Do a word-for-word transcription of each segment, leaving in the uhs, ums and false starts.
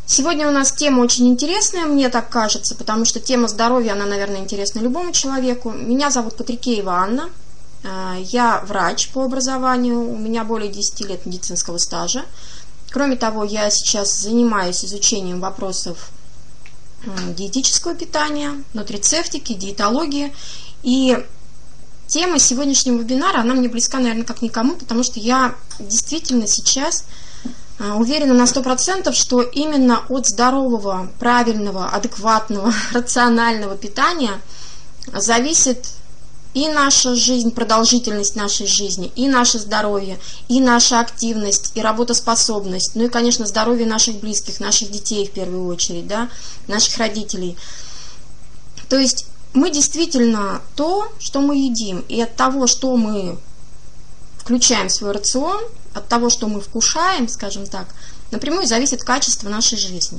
Сегодня у нас тема очень интересная, мне так кажется, потому что тема здоровья, она, наверное, интересна любому человеку. Меня зовут Патрикеева Анна, я врач по образованию, у меня более десяти лет медицинского стажа. Кроме того, я сейчас занимаюсь изучением вопросов диетического питания, нутрицептики, диетологии. И тема сегодняшнего вебинара, она мне близка, наверное, как никому, потому что я действительно сейчас уверена на сто процентов, что именно от здорового, правильного, адекватного, рационального питания зависит и наша жизнь, продолжительность нашей жизни, и наше здоровье, и наша активность, и работоспособность, ну и, конечно, здоровье наших близких, наших детей в первую очередь, да, наших родителей. То есть мы действительно то, что мы едим, и от того, что мы включаем в свой рацион, от того, что мы вкушаем, скажем так, напрямую зависит качество нашей жизни.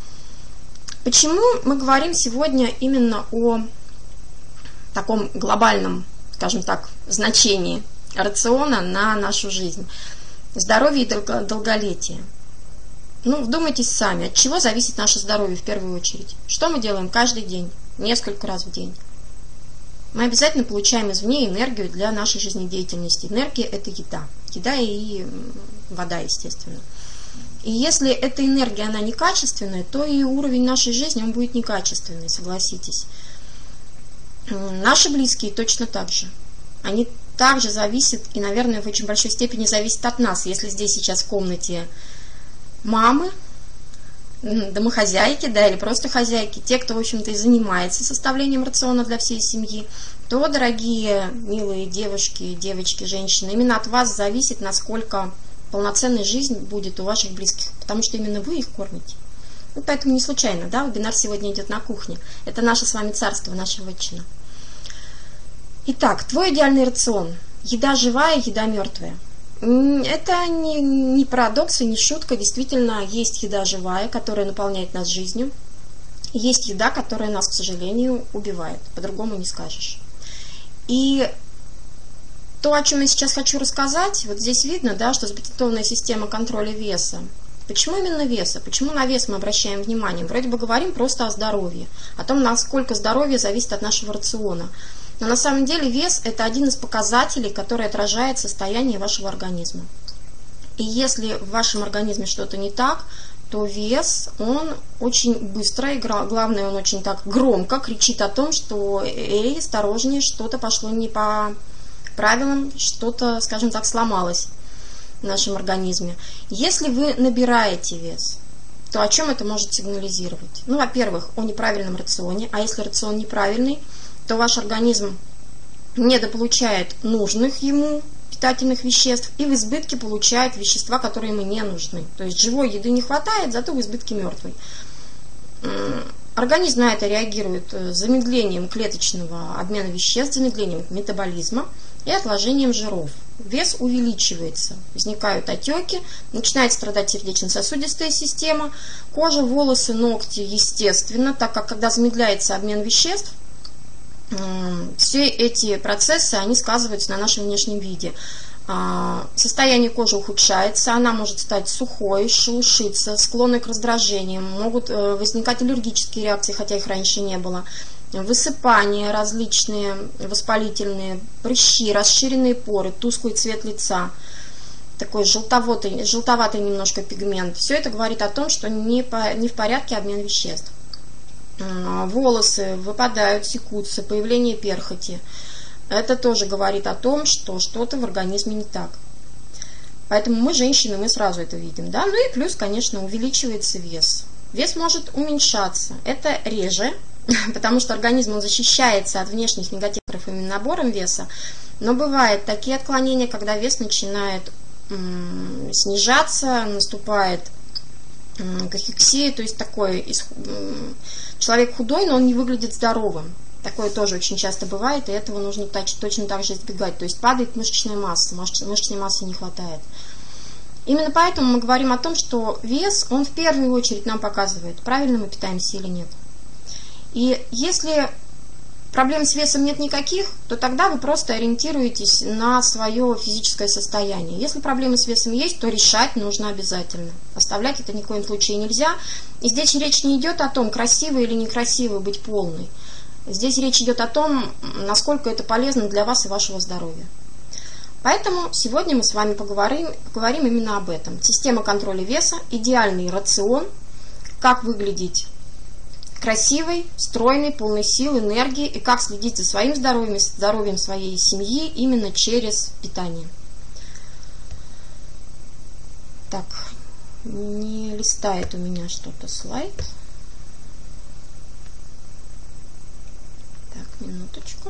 Почему мы говорим сегодня именно о таком глобальном, скажем так, значении рациона на нашу жизнь? Здоровье и долголетие. Ну, вдумайтесь сами, от чего зависит наше здоровье в первую очередь? Что мы делаем каждый день, несколько раз в день? Мы обязательно получаем извне энергию для нашей жизнедеятельности. Энергия – это еда. Еда и вода, естественно. И если эта энергия, она некачественная, то и уровень нашей жизни, он будет некачественный, согласитесь. Наши близкие точно так же. Они также зависят, и, наверное, в очень большой степени зависят от нас. Если здесь сейчас в комнате мамы, домохозяйки, да, или просто хозяйки, те, кто, в общем-то, и занимается составлением рациона для всей семьи, то, дорогие, милые девушки, девочки, женщины, именно от вас зависит, насколько полноценной жизнь будет у ваших близких, потому что именно вы их кормите. Ну, поэтому не случайно, да, вебинар сегодня идет на кухне. Это наше с вами царство, наша вотчина. Итак, твой идеальный рацион. Еда живая, еда мертвая. Это не, не парадокс и не шутка. Действительно, есть еда живая, которая наполняет нас жизнью. Есть еда, которая нас, к сожалению, убивает. По-другому не скажешь. И то, о чем я сейчас хочу рассказать, вот здесь видно, да, что запатентованная система контроля веса. Почему именно веса? Почему на вес мы обращаем внимание? Вроде бы говорим просто о здоровье, о том, насколько здоровье зависит от нашего рациона. Но на самом деле вес – это один из показателей, который отражает состояние вашего организма. И если в вашем организме что-то не так, то вес, он очень быстро, и главное, он очень так громко кричит о том, что «эй, осторожнее, что-то пошло не по правилам, что-то, скажем так, сломалось в нашем организме». Если вы набираете вес, то о чем это может сигнализировать? Ну, во-первых, о неправильном рационе, а если рацион неправильный, то ваш организм недополучает нужных ему питательных веществ и в избытке получает вещества, которые ему не нужны. То есть живой еды не хватает, зато в избытке мертвой. Организм на это реагирует замедлением клеточного обмена веществ, замедлением метаболизма и отложением жиров. Вес увеличивается, возникают отеки, начинает страдать сердечно-сосудистая система, кожа, волосы, ногти, естественно, так как когда замедляется обмен веществ, все эти процессы, они сказываются на нашем внешнем виде. Состояние кожи ухудшается, она может стать сухой, шелушиться, склонной к раздражениям, могут возникать аллергические реакции, хотя их раньше не было, высыпания различные, воспалительные, прыщи, расширенные поры, тусклый цвет лица, такой желтоватый, желтоватый немножко пигмент. Все это говорит о том, что не, по, не в порядке обмен веществ. Волосы выпадают, секутся, появление перхоти. Это тоже говорит о том, что что-то в организме не так. Поэтому мы, женщины, мы сразу это видим. Да? Ну и плюс, конечно, увеличивается вес. Вес может уменьшаться. Это реже, потому что организм он защищается от внешних негативов именно набором веса. Но бывают такие отклонения, когда вес начинает м- снижаться, наступает кахексия, то есть такой человек худой, но он не выглядит здоровым. Такое тоже очень часто бывает, и этого нужно точно так же избегать. То есть падает мышечная масса, мышечной массы не хватает. Именно поэтому мы говорим о том, что вес, он в первую очередь нам показывает, правильно мы питаемся или нет. И если проблем с весом нет никаких, то тогда вы просто ориентируетесь на свое физическое состояние. Если проблемы с весом есть, то решать нужно обязательно. Оставлять это ни в коем случае нельзя. И здесь речь не идет о том, красивой или некрасивой быть полной. Здесь речь идет о том, насколько это полезно для вас и вашего здоровья. Поэтому сегодня мы с вами поговорим, поговорим именно об этом. Система контроля веса, идеальный рацион, как выглядеть красивой, стройной, полной сил, энергии и как следить за своим здоровьем, здоровьем своей семьи именно через питание. Так, не листает у меня что-то слайд. Так, минуточку.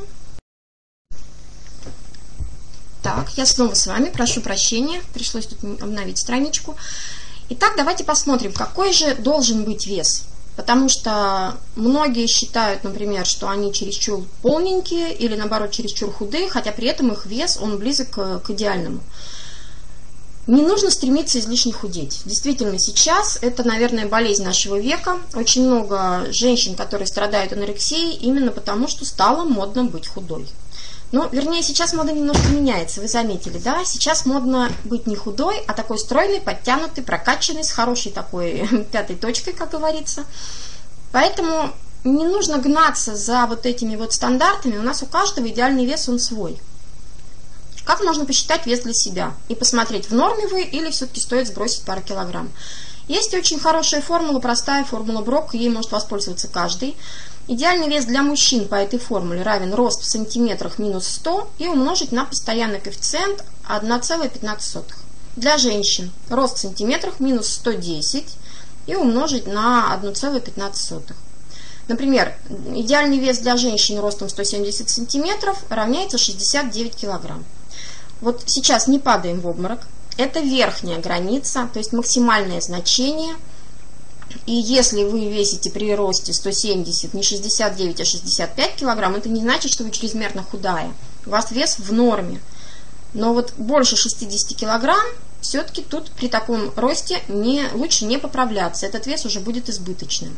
Так, я снова с вами, прошу прощения, пришлось тут обновить страничку. Итак, давайте посмотрим, какой же должен быть вес. Потому что многие считают, например, что они чересчур полненькие или, наоборот, чересчур худые, хотя при этом их вес, он близок к, к идеальному. Не нужно стремиться излишне худеть. Действительно, сейчас это, наверное, болезнь нашего века. Очень много женщин, которые страдают анорексией, именно потому, что стало модно быть худой. Ну, вернее, сейчас мода немножко меняется, вы заметили, да? Сейчас модно быть не худой, а такой стройный, подтянутый, прокачанный, с хорошей такой пятой точкой, как говорится. Поэтому не нужно гнаться за вот этими вот стандартами. У нас у каждого идеальный вес, он свой. Как можно посчитать вес для себя и посмотреть, в норме вы или все-таки стоит сбросить пару килограмм? Есть очень хорошая формула, простая формула Брок, ей может воспользоваться каждый. Идеальный вес для мужчин по этой формуле равен рост в сантиметрах минус сто и умножить на постоянный коэффициент одна целая пятнадцать сотых. Для женщин рост в сантиметрах минус сто десять и умножить на одну целую пятнадцать сотых. Например, идеальный вес для женщин ростом сто семьдесят сантиметров равняется шестьдесят девять килограмм. Вот сейчас не падаем в обморок. Это верхняя граница, то есть максимальное значение. И если вы весите при росте сто семьдесят не шестьдесят девять, а шестьдесят пять килограмм, это не значит, что вы чрезмерно худая. У вас вес в норме. Но вот больше шестидесяти килограмм, все-таки тут при таком росте не, лучше не поправляться. Этот вес уже будет избыточным.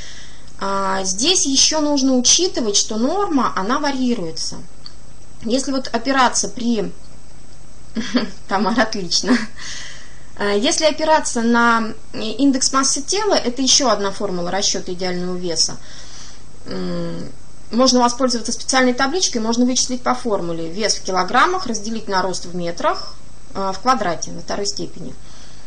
А здесь еще нужно учитывать, что норма, она варьируется. Если вот опираться при... Тамара, отлично. Если опираться на индекс массы тела, это еще одна формула расчета идеального веса. Можно воспользоваться специальной табличкой, можно вычислить по формуле вес в килограммах разделить на рост в метрах в квадрате на второй степени.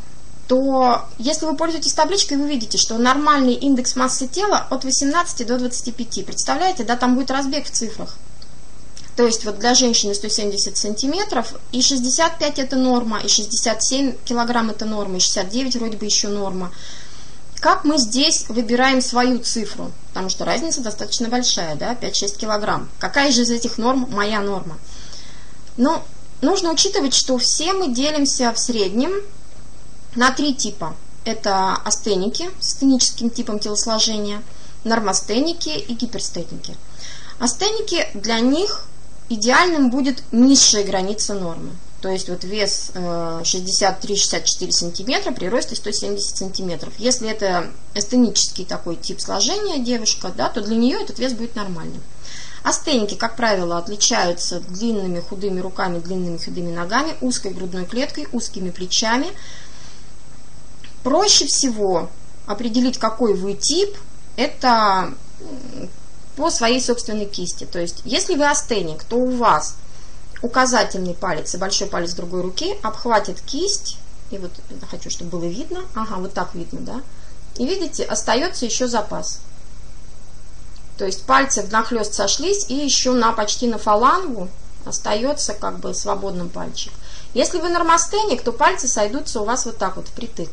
То если вы пользуетесь табличкой, вы видите, что нормальный индекс массы тела от восемнадцати до двадцати пяти. Представляете, да, там будет разбег в цифрах. То есть вот для женщины сто семьдесят сантиметров, и шестьдесят пять это норма, и шестьдесят семь килограмм это норма, и шестьдесят девять вроде бы еще норма. Как мы здесь выбираем свою цифру? Потому что разница достаточно большая, да, пять-шесть килограмм. Какая же из этих норм моя норма? Ну, нужно учитывать, что все мы делимся в среднем на три типа. Это астеники с астеническим типом телосложения, нормастеники и гиперстеники. Астеники, для них идеальным будет низшая граница нормы. То есть вот вес шестьдесят три — шестьдесят четыре сантиметра при росте сто семьдесят сантиметров. Если это астенический такой тип сложения девушка, да, то для нее этот вес будет нормальным. Астеники, как правило, отличаются длинными худыми руками, длинными худыми ногами, узкой грудной клеткой, узкими плечами. Проще всего определить, какой вы тип, это по своей собственной кисти. То есть, если вы астеник, то у вас указательный палец и большой палец другой руки обхватит кисть. И вот хочу, чтобы было видно. Ага, вот так видно, да? И видите, остается еще запас. То есть пальцы внахлёст сошлись, и еще на почти на фалангу остается как бы свободным пальчик. Если вы нормастеник, то пальцы сойдутся у вас вот так вот впритык.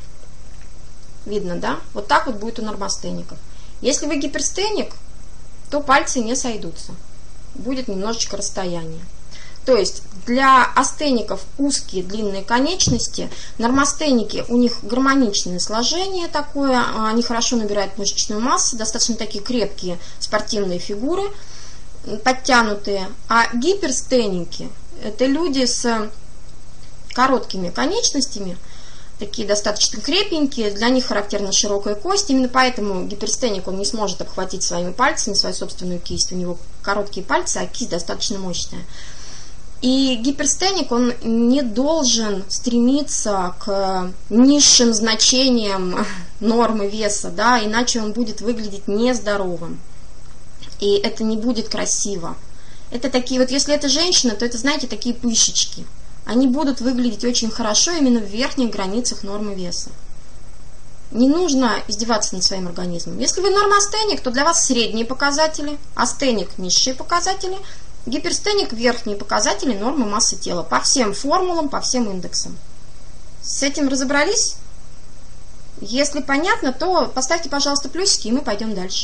Видно, да? Вот так вот будет у нормастеников. Если вы гиперстеник, то пальцы не сойдутся. Будет немножечко расстояние. То есть для астеников узкие длинные конечности, нормастеники, у них гармоничное сложение такое, они хорошо набирают мышечную массу, достаточно такие крепкие спортивные фигуры, подтянутые. А гиперстеники – это люди с короткими конечностями, такие достаточно крепенькие, для них характерна широкая кость, именно поэтому гиперстеник, он не сможет обхватить своими пальцами свою собственную кисть, у него короткие пальцы, а кисть достаточно мощная. И гиперстеник, он не должен стремиться к низшим значениям нормы веса, да, иначе он будет выглядеть нездоровым, и это не будет красиво. Это такие вот, если это женщина, то это, знаете, такие пышечки. Они будут выглядеть очень хорошо именно в верхних границах нормы веса. Не нужно издеваться над своим организмом. Если вы нормостеник, то для вас средние показатели, астеник – низшие показатели, гиперстеник – верхние показатели нормы массы тела. По всем формулам, по всем индексам. С этим разобрались? Если понятно, то поставьте, пожалуйста, плюсики, и мы пойдем дальше.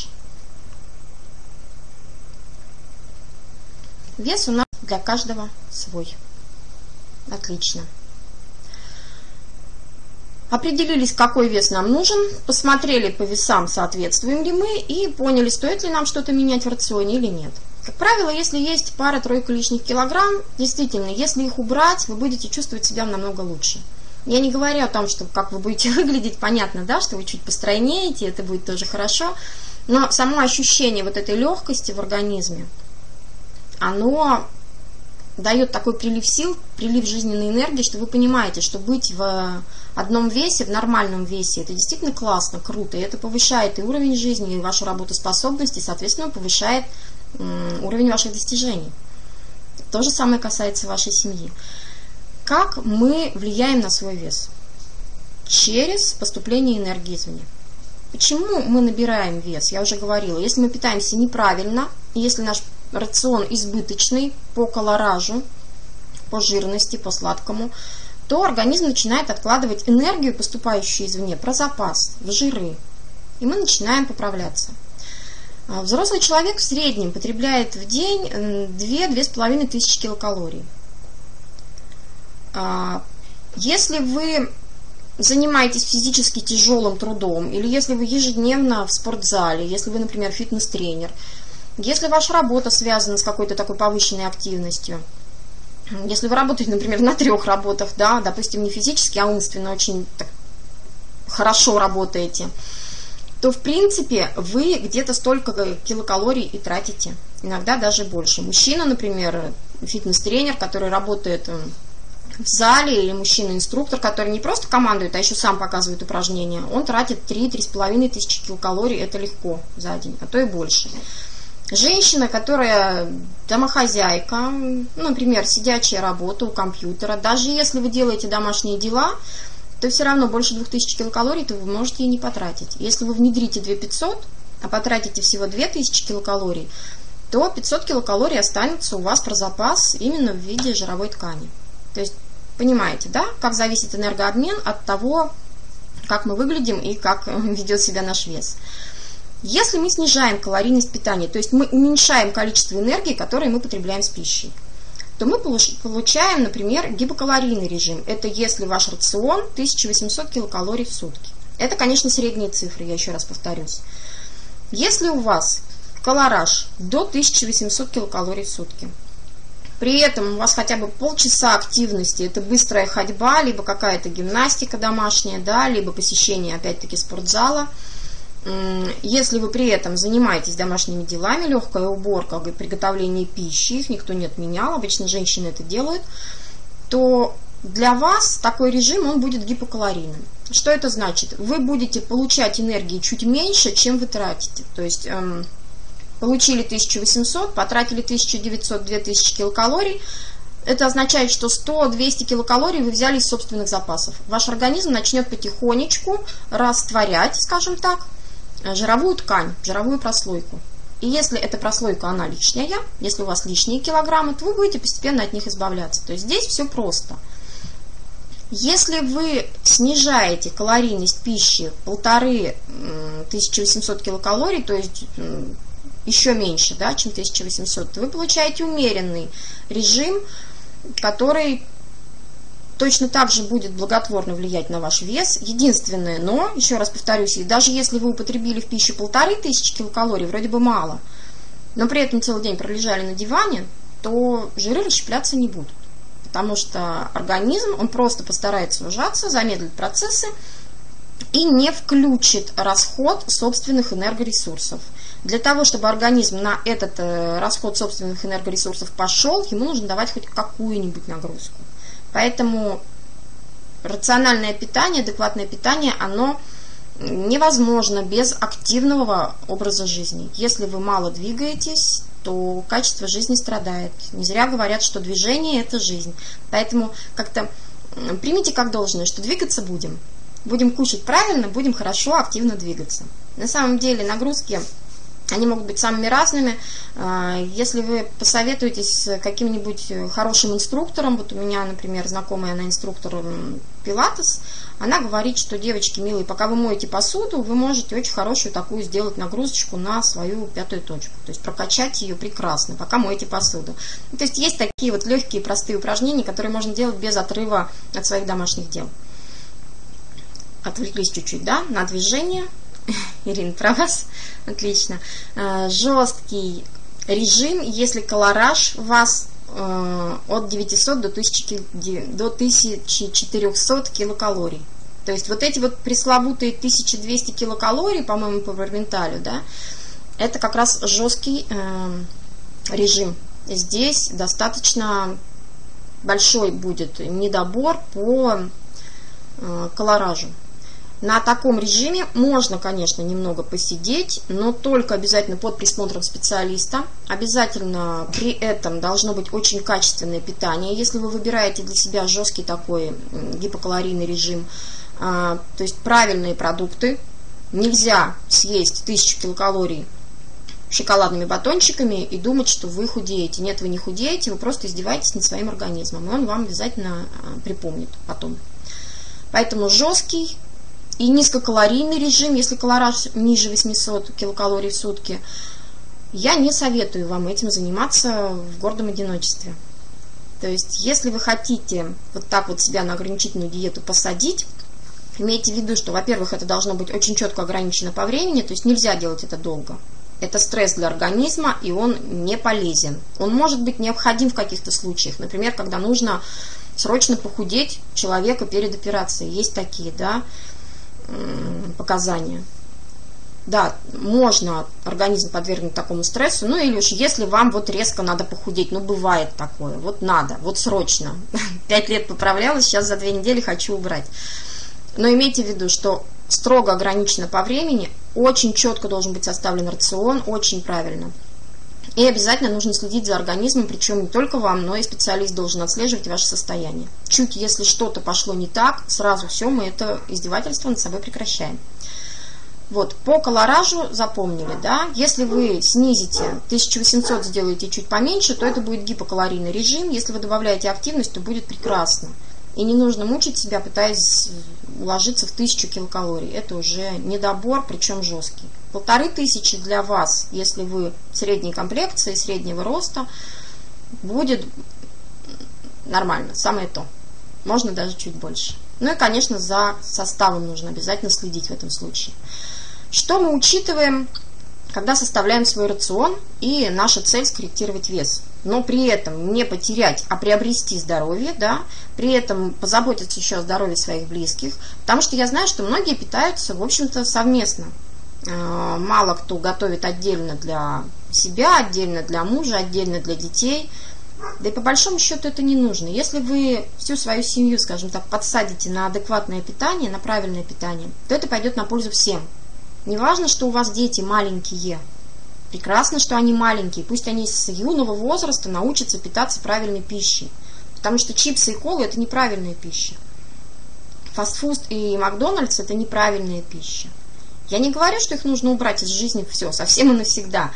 Вес у нас для каждого свой. Отлично. Определились, какой вес нам нужен, посмотрели по весам, соответствуем ли мы, и поняли, стоит ли нам что-то менять в рационе или нет. Как правило, если есть пара-тройка лишних килограмм, действительно, если их убрать, вы будете чувствовать себя намного лучше. Я не говорю о том, что как вы будете выглядеть, понятно, да, что вы чуть постройнеете, это будет тоже хорошо, но само ощущение вот этой легкости в организме, оно дает такой прилив сил, прилив жизненной энергии, что вы понимаете, что быть в одном весе, в нормальном весе, это действительно классно, круто, и это повышает и уровень жизни, и вашу работоспособность, и, соответственно, повышает м, уровень ваших достижений. То же самое касается вашей семьи. Как мы влияем на свой вес? Через поступление энергии извне. Почему мы набираем вес? Я уже говорила, если мы питаемся неправильно, если наш рацион избыточный по колоражу, по жирности, по сладкому, то организм начинает откладывать энергию, поступающую извне, про запас, в жиры. И мы начинаем поправляться. Взрослый человек в среднем потребляет в день две-две с половиной тысячи килокалорий. Если вы занимаетесь физически тяжелым трудом, или если вы ежедневно в спортзале, если вы, например, фитнес-тренер, если ваша работа связана с какой-то такой повышенной активностью, если вы работаете, например, на трех работах, да, допустим, не физически, а умственно очень так, хорошо работаете, то, в принципе, вы где-то столько килокалорий и тратите, иногда даже больше. Мужчина, например, фитнес-тренер, который работает в зале, или мужчина-инструктор, который не просто командует, а еще сам показывает упражнения, он тратит три-три с половиной тысячи килокалорий, это легко за день, а то и больше. Женщина, которая домохозяйка, ну, например, сидячая работа у компьютера, даже если вы делаете домашние дела, то все равно больше двух тысяч килокалорий то вы можете и не потратить. Если вы внедрите две тысячи пятьсот, а потратите всего две тысячи килокалорий, то пятьсот килокалорий останется у вас про запас именно в виде жировой ткани. То есть, понимаете, да, как зависит энергообмен от того, как мы выглядим и как ведет себя наш вес. Если мы снижаем калорийность питания, то есть мы уменьшаем количество энергии, которое мы потребляем с пищей, то мы получаем, например, гипокалорийный режим. Это если ваш рацион тысяча восемьсот килокалорий в сутки. Это, конечно, средние цифры, я еще раз повторюсь. Если у вас колораж до тысячи восьмисот килокалорий в сутки, при этом у вас хотя бы полчаса активности, это быстрая ходьба, либо какая-то гимнастика домашняя, да, либо посещение, опять-таки, спортзала, если вы при этом занимаетесь домашними делами, легкая уборка, приготовление пищи, их никто не отменял, обычно женщины это делают, то для вас такой режим, он будет гипокалорийным. Что это значит? Вы будете получать энергии чуть меньше, чем вы тратите. То есть эм, получили тысячу восемьсот, потратили тысяча девятьсот - две тысячи килокалорий. Это означает, что сто-двести килокалорий вы взяли из собственных запасов. Ваш организм начнет потихонечку растворять, скажем так, жировую ткань, жировую прослойку. И если эта прослойка, она лишняя, если у вас лишние килограммы, то вы будете постепенно от них избавляться. То есть здесь все просто. Если вы снижаете калорийность пищи полторы тысячи восемьсот килокалорий, то есть еще меньше, да, чем тысяча восемьсот, то вы получаете умеренный режим, который точно так же будет благотворно влиять на ваш вес. Единственное, но, еще раз повторюсь, даже если вы употребили в пищу полторы тысячи килокалорий, вроде бы мало, но при этом целый день пролежали на диване, то жиры расщепляться не будут. потому что организм, он просто постарается ужаться, замедлит процессы и не включит расход собственных энергоресурсов. Для того, чтобы организм на этот расход собственных энергоресурсов пошел, ему нужно давать хоть какую-нибудь нагрузку. Поэтому рациональное питание, адекватное питание, оно невозможно без активного образа жизни. Если вы мало двигаетесь, то качество жизни страдает. Не зря говорят, что движение – это жизнь. Поэтому как-то примите как должное, что двигаться будем. Будем кушать правильно, будем хорошо, активно двигаться. На самом деле нагрузки, они могут быть самыми разными. Если вы посоветуетесь с каким-нибудь хорошим инструктором, вот у меня, например, знакомая, она инструктор пилатес, она говорит, что, девочки милые, пока вы моете посуду, вы можете очень хорошую такую сделать нагрузочку на свою пятую точку. То есть прокачать ее прекрасно, пока моете посуду. То есть есть такие вот легкие, простые упражнения, которые можно делать без отрыва от своих домашних дел. Отвлеклись чуть-чуть, да, на движение. Ирина, про вас. Отлично. Жесткий режим, если колораж у вас от девятисот до тысячи четырехсот килокалорий. То есть вот эти вот пресловутые тысяча двести килокалорий, по-моему, по Варменталю, да, это как раз жесткий режим. Здесь достаточно большой будет недобор по колоражу. На таком режиме можно, конечно, немного посидеть, но только обязательно под присмотром специалиста. Обязательно при этом должно быть очень качественное питание. Если вы выбираете для себя жесткий такой гипокалорийный режим, то есть правильные продукты, нельзя съесть тысячу килокалорий шоколадными батончиками и думать, что вы худеете. Нет, вы не худеете, вы просто издеваетесь над своим организмом, и он вам обязательно припомнит потом. Поэтому жесткий и низкокалорийный режим, если колораж ниже восьмисот килокалорий в сутки, я не советую вам этим заниматься в гордом одиночестве. То есть, если вы хотите вот так вот себя на ограничительную диету посадить, имейте в виду, что, во-первых, это должно быть очень четко ограничено по времени, то есть нельзя делать это долго. Это стресс для организма, и он не полезен. Он может быть необходим в каких-то случаях, например, когда нужно срочно похудеть человека перед операцией. Есть такие, да, показания. Да, можно организм подвергнуть такому стрессу, ну или уж если вам вот резко надо похудеть, ну бывает такое, вот надо, вот срочно. Пять лет поправлялась, сейчас за две недели хочу убрать. Но имейте в виду, что строго ограничено по времени, очень четко должен быть составлен рацион, очень правильно. И обязательно нужно следить за организмом, причем не только вам, но и специалист должен отслеживать ваше состояние. Чуть если что-то пошло не так, сразу все, мы это издевательство над собой прекращаем. Вот, по колоражу запомнили, да, если вы снизите тысячу восемьсот, сделаете чуть поменьше, то это будет гипокалорийный режим, если вы добавляете активность, то будет прекрасно. И не нужно мучить себя, пытаясь уложиться в тысячу килокалорий. Это уже недобор, причем жесткий. Полторы тысячи для вас, если вы средней комплекции, среднего роста, будет нормально, самое то. Можно даже чуть больше. Ну и, конечно, за составом нужно обязательно следить в этом случае. Что мы учитываем, когда составляем свой рацион, и наша цель скорректировать вес? Но при этом не потерять, а приобрести здоровье, да, при этом позаботиться еще о здоровье своих близких, потому что я знаю, что многие питаются, в общем-то, совместно. Мало кто готовит отдельно для себя, отдельно для мужа, отдельно для детей. Да и по большому счету это не нужно. Если вы всю свою семью, скажем так, подсадите на адекватное питание, на правильное питание, то это пойдет на пользу всем. Не важно, что у вас дети маленькие. Прекрасно, что они маленькие. Пусть они с юного возраста научатся питаться правильной пищей. Потому что чипсы и колы – это неправильная пища. Фастфуд и Макдональдс – это неправильная пища. Я не говорю, что их нужно убрать из жизни все, совсем и навсегда.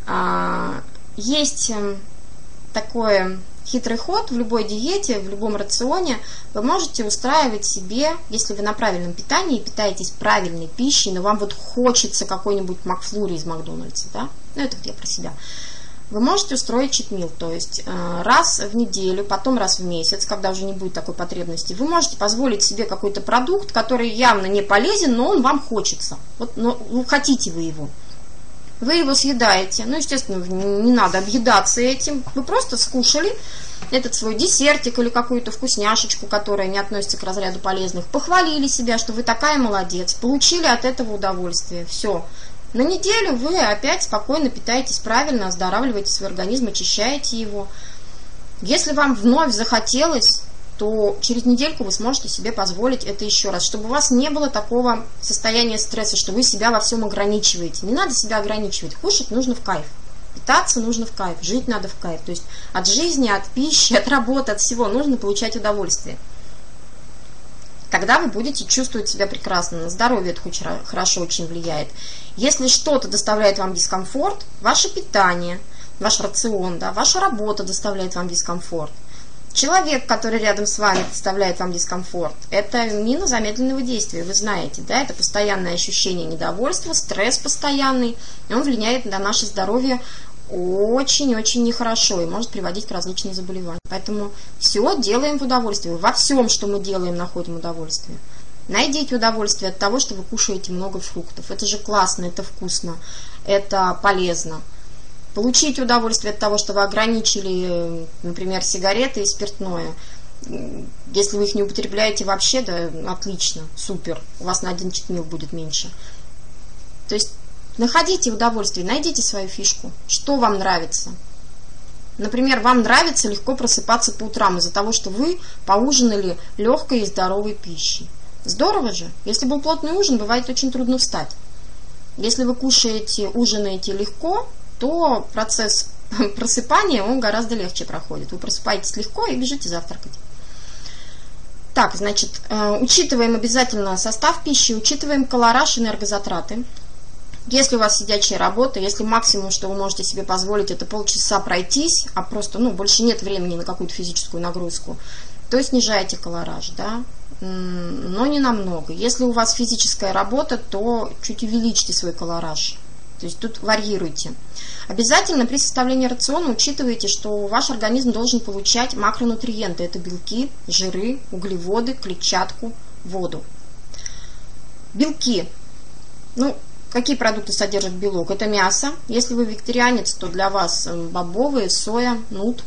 Есть такой хитрый ход в любой диете, в любом рационе. Вы можете устраивать себе, если вы на правильном питании, питаетесь правильной пищей, но вам вот хочется какой-нибудь Макфлури из Макдональдса, да? Ну, это я про себя. Вы можете устроить читмил, то есть раз в неделю, потом раз в месяц, когда уже не будет такой потребности, вы можете позволить себе какой-то продукт, который явно не полезен, но он вам хочется. Вот, но ну, хотите вы его. вы его съедаете. Ну, естественно, не надо объедаться этим. Вы просто скушали этот свой десертик или какую-то вкусняшечку, которая не относится к разряду полезных. Похвалили себя, что вы такая молодец. Получили от этого удовольствие. Все. На неделю вы опять спокойно питаетесь правильно, оздоравливаете свой организм, очищаете его. Если вам вновь захотелось, то через недельку вы сможете себе позволить это еще раз, чтобы у вас не было такого состояния стресса, что вы себя во всем ограничиваете. Не надо себя ограничивать. Кушать нужно в кайф. Питаться нужно в кайф, жить надо в кайф. То есть от жизни, от пищи, от работы, от всего нужно получать удовольствие. Тогда вы будете чувствовать себя прекрасно. На здоровье это очень хорошо очень влияет. Если что-то доставляет вам дискомфорт, ваше питание, ваш рацион, да, ваша работа доставляет вам дискомфорт, человек, который рядом с вами доставляет вам дискомфорт, это мина замедленного действия, вы знаете, да, это постоянное ощущение недовольства, стресс постоянный, и он влияет на наше здоровье очень-очень нехорошо и может приводить к различным заболеваниям. Поэтому все делаем в удовольствие. Во всем, что мы делаем, находим удовольствие. Найдите удовольствие от того, что вы кушаете много фруктов. Это же классно, это вкусно, это полезно. Получите удовольствие от того, что вы ограничили, например, сигареты и спиртное. Если вы их не употребляете вообще, да, отлично, супер, у вас на один читмил будет меньше. То есть находите удовольствие, найдите свою фишку, что вам нравится. Например, вам нравится легко просыпаться по утрам из-за того, что вы поужинали легкой и здоровой пищей. Здорово же. Если был плотный ужин, бывает очень трудно встать. Если вы кушаете, ужинаете легко, то процесс просыпания, он гораздо легче проходит. Вы просыпаетесь легко и бежите завтракать. Так, значит, учитываем обязательно состав пищи, учитываем колораж, энергозатраты. Если у вас сидячая работа, если максимум, что вы можете себе позволить, это полчаса пройтись, а просто, ну, больше нет времени на какую-то физическую нагрузку, то снижайте колораж, да, но не намного. Если у вас физическая работа, то чуть увеличьте свой колораж. То есть тут варьируйте. Обязательно при составлении рациона учитывайте, что ваш организм должен получать макронутриенты. Это белки, жиры, углеводы, клетчатку, воду. Белки. Ну, какие продукты содержат белок? Это мясо. Если вы вегетарианец, то для вас бобовые, соя, нут.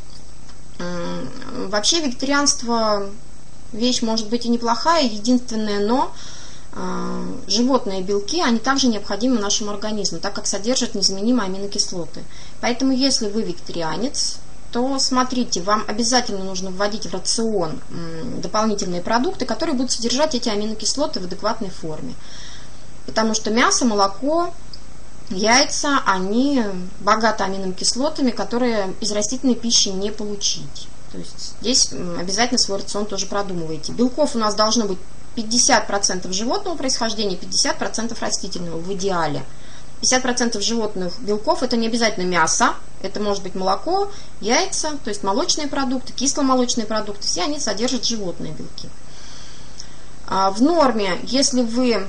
Вообще вегетарианство вещь может быть и неплохая, единственное но животные белки, они также необходимы нашему организму, так как содержат незаменимые аминокислоты. Поэтому, если вы вегетарианец, то смотрите, вам обязательно нужно вводить в рацион дополнительные продукты, которые будут содержать эти аминокислоты в адекватной форме. Потому что мясо, молоко, яйца, они богаты аминокислотами, которые из растительной пищи не получить. То есть здесь обязательно свой рацион тоже продумывайте. Белков у нас должно быть пятьдесят процентов животного происхождения, пятьдесят процентов растительного в идеале. пятьдесят процентов животных белков это не обязательно мясо, это может быть молоко, яйца, то есть молочные продукты, кисломолочные продукты, все они содержат животные белки. В норме, если вы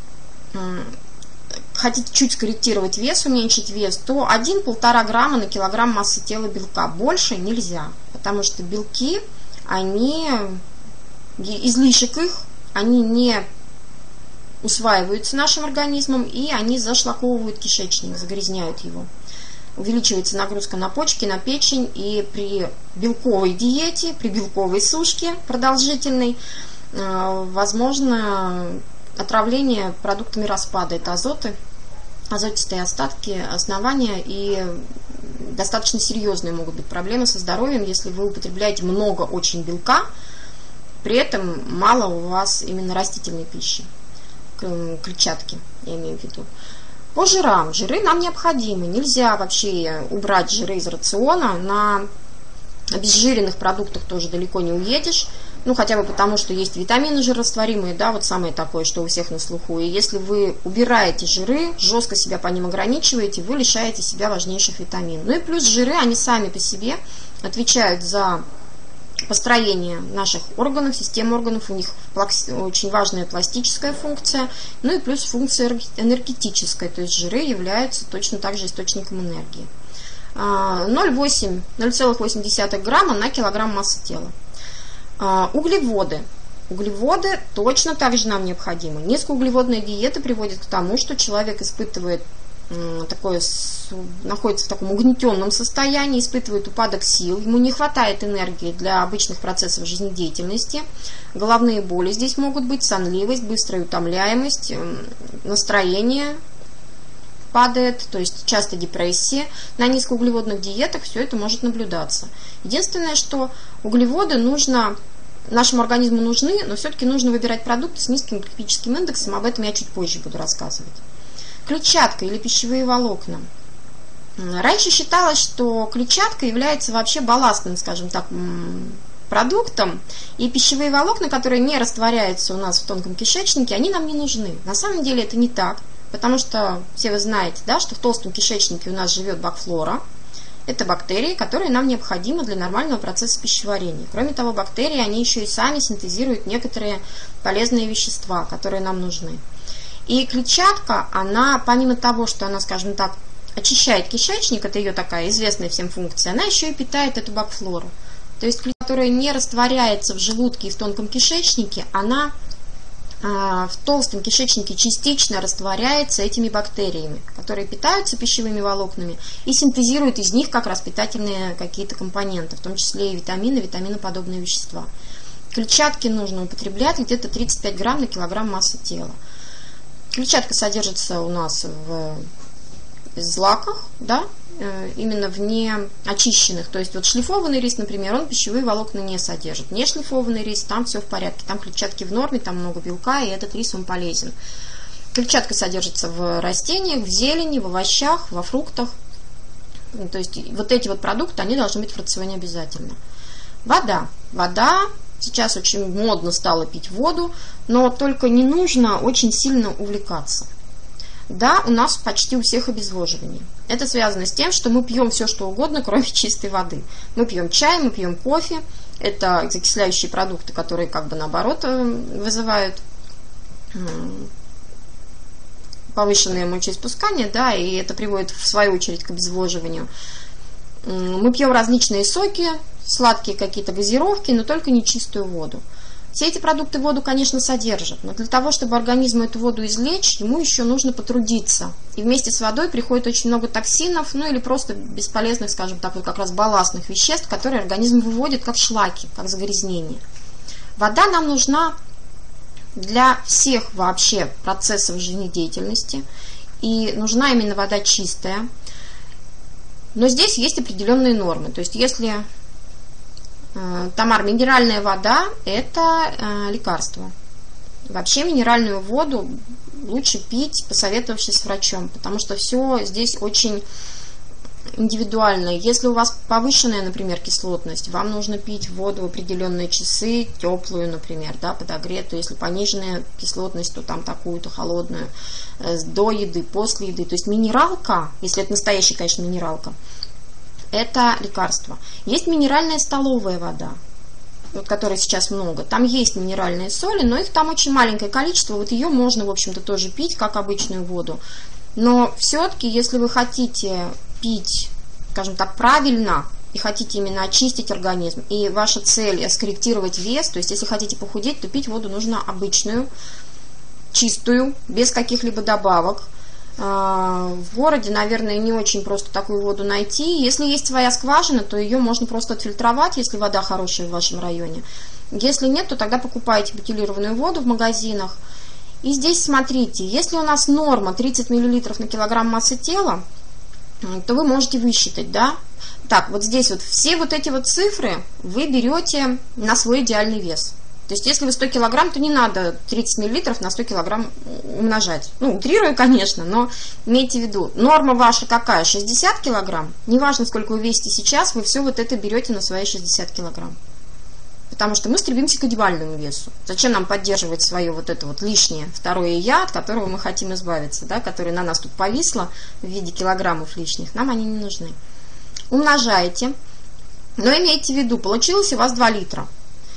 хотите чуть скорректировать вес, уменьшить вес, то один-полтора грамма на килограмм массы тела белка. Больше нельзя, потому что белки, они, излишек их, они не усваиваются нашим организмом, и они зашлаковывают кишечник, загрязняют его. Увеличивается нагрузка на почки, на печень, и при белковой диете, при белковой сушке продолжительной, возможно отравление продуктами распада. Это азоты, азотистые остатки, основания, и достаточно серьезные могут быть проблемы со здоровьем, если вы употребляете много очень белка, при этом мало у вас именно растительной пищи, клетчатки, я имею в виду. По жирам. Жиры нам необходимы. Нельзя вообще убрать жиры из рациона. На обезжиренных продуктах тоже далеко не уедешь. Ну, хотя бы потому, что есть витамины жирорастворимые, да, вот самое такое, что у всех на слуху. И если вы убираете жиры, жестко себя по ним ограничиваете, вы лишаете себя важнейших витаминов. Ну и плюс жиры, они сами по себе отвечают за построение наших органов, систем органов, у них очень важная пластическая функция, ну и плюс функция энергетическая, то есть жиры являются точно так же источником энергии. ноль целых восемь десятых грамма на килограмм массы тела. Углеводы. Углеводы точно так же нам необходимы. Низкоуглеводная диета приводит к тому, что человек испытывает такое, находится в таком угнетенном состоянии, испытывает упадок сил, ему не хватает энергии для обычных процессов жизнедеятельности, головные боли здесь могут быть, сонливость, быстрая утомляемость, настроение падает, то есть часто депрессия. На низкоуглеводных диетах все это может наблюдаться. Единственное, что углеводы нужно, нашему организму нужны, но все-таки нужно выбирать продукты с низким гликемическим индексом, об этом я чуть позже буду рассказывать. Клетчатка или пищевые волокна. Раньше считалось, что клетчатка является вообще балластным, скажем так, продуктом, и пищевые волокна, которые не растворяются у нас в тонком кишечнике, они нам не нужны. На самом деле это не так. Потому что все вы знаете, да, что в толстом кишечнике у нас живет бакфлора. Это бактерии, которые нам необходимы для нормального процесса пищеварения. Кроме того, бактерии, они еще и сами синтезируют некоторые полезные вещества, которые нам нужны. И клетчатка, она, помимо того, что она, скажем так, очищает кишечник, это ее такая известная всем функция, она еще и питает эту бакфлору. То есть клетчатка, которая не растворяется в желудке и в тонком кишечнике, она в толстом кишечнике частично растворяется этими бактериями, которые питаются пищевыми волокнами и синтезируют из них как раз питательные какие-то компоненты, в том числе и витамины, витаминоподобные вещества. Клетчатки нужно употреблять где-то тридцать пять грамм на килограмм массы тела. Клетчатка содержится у нас в злаках, да, именно в неочищенных. То есть вот шлифованный рис, например, он пищевые волокна не содержит. Не шлифованный рис, там все в порядке. Там клетчатки в норме, там много белка, и этот рис он полезен. Клетчатка содержится в растениях, в зелени, в овощах, во фруктах. То есть вот эти вот продукты, они должны быть в рационе обязательно. Вода. Вода. Сейчас очень модно стало пить воду, но только не нужно очень сильно увлекаться. Да, у нас почти у всех обезвоживание. Это связано с тем, что мы пьем все, что угодно, кроме чистой воды. Мы пьем чай, мы пьем кофе. Это закисляющие продукты, которые как бы наоборот вызывают повышенное мочеиспускание, да, и это приводит в свою очередь к обезвоживанию. Мы пьем различные соки, сладкие какие-то газировки, но только не чистую воду. Все эти продукты воду, конечно, содержат, но для того, чтобы организму эту воду извлечь, ему еще нужно потрудиться. И вместе с водой приходит очень много токсинов, ну или просто бесполезных, скажем так, вот как раз балластных веществ, которые организм выводит как шлаки, как загрязнение. Вода нам нужна для всех вообще процессов жизнедеятельности, и нужна именно вода чистая. Но здесь есть определенные нормы. То есть если... Тамар, минеральная вода – это э, лекарство. Вообще минеральную воду лучше пить, посоветовавшись с врачом, потому что все здесь очень индивидуально. Если у вас повышенная, например, кислотность, вам нужно пить воду в определенные часы, теплую, например, да, подогретую. Если пониженная кислотность, то там такую-то холодную, э, до еды, после еды. То есть минералка, если это настоящая, конечно, минералка, это лекарство. Есть минеральная столовая вода, вот, которой сейчас много. Там есть минеральные соли, но их там очень маленькое количество. Вот ее можно, в общем-то, тоже пить, как обычную воду. Но все-таки, если вы хотите пить, скажем так, правильно, и хотите именно очистить организм, и ваша цель скорректировать вес, то есть если хотите похудеть, то пить воду нужно обычную, чистую, без каких-либо добавок. В городе, наверное, не очень просто такую воду найти. Если есть своя скважина, то ее можно просто отфильтровать, если вода хорошая в вашем районе. Если нет, то тогда покупайте бутилированную воду в магазинах. И здесь смотрите, если у нас норма тридцать миллилитров на килограмм массы тела, то вы можете высчитать, да? Так, вот здесь вот все вот эти вот цифры вы берете на свой идеальный вес. То есть, если вы сто килограмм, то не надо тридцать миллилитров на сто килограмм умножать. Ну, утрирую, конечно, но имейте в виду, норма ваша какая? шестьдесят килограмм. Неважно, сколько вы весите сейчас, вы все вот это берете на свои шестьдесят килограмм. Потому что мы стремимся к идеальному весу. Зачем нам поддерживать свое вот это вот лишнее второе я, от которого мы хотим избавиться, да, которое на нас тут повисло в виде килограммов лишних, нам они не нужны. Умножаете, но имейте в виду, получилось у вас два литра.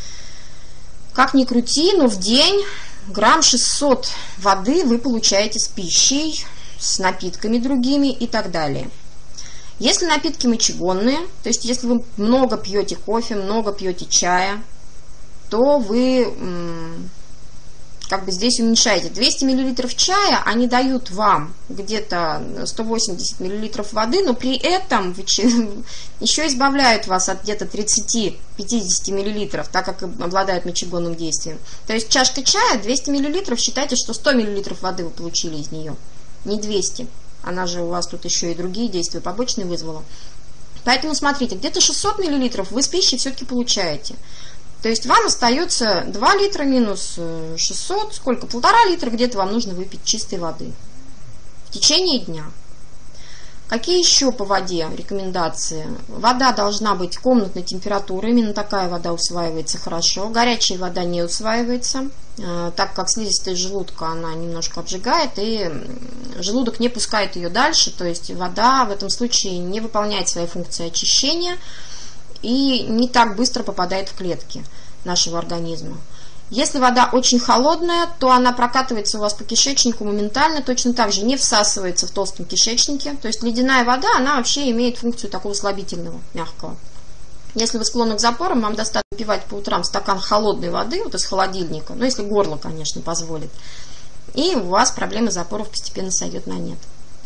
Как ни крути, но в день грамм шестьсот воды вы получаете с пищей, с напитками другими и так далее. Если напитки мочегонные, то есть если вы много пьете кофе, много пьете чая, то вы м, как бы здесь уменьшаете. двести миллилитров чая, они дают вам где-то сто восемьдесят миллилитров воды, но при этом еще избавляют вас от где-то тридцати-пятидесяти миллилитров, так как обладают мочегонным действием. То есть чашка чая двести миллилитров, считайте, что сто миллилитров воды вы получили из нее, не двести. Она же у вас тут еще и другие действия побочные вызвала. Поэтому смотрите, где-то шестьсот миллилитров вы с пищей все-таки получаете. То есть вам остается два литра минус шестьсот, сколько? Полтора литра где-то вам нужно выпить чистой воды в течение дня. Какие еще по воде рекомендации? Вода должна быть комнатной температуры, именно такая вода усваивается хорошо. Горячая вода не усваивается, так как слизистая желудка, она немножко обжигает, и желудок не пускает ее дальше, то есть вода в этом случае не выполняет свои функции очищения и не так быстро попадает в клетки нашего организма. Если вода очень холодная, то она прокатывается у вас по кишечнику моментально, точно так же не всасывается в толстом кишечнике. То есть ледяная вода, она вообще имеет функцию такого слабительного, мягкого. Если вы склонны к запорам, вам достаточно пивать по утрам стакан холодной воды, вот из холодильника, ну если горло, конечно, позволит, и у вас проблема запоров постепенно сойдет на нет.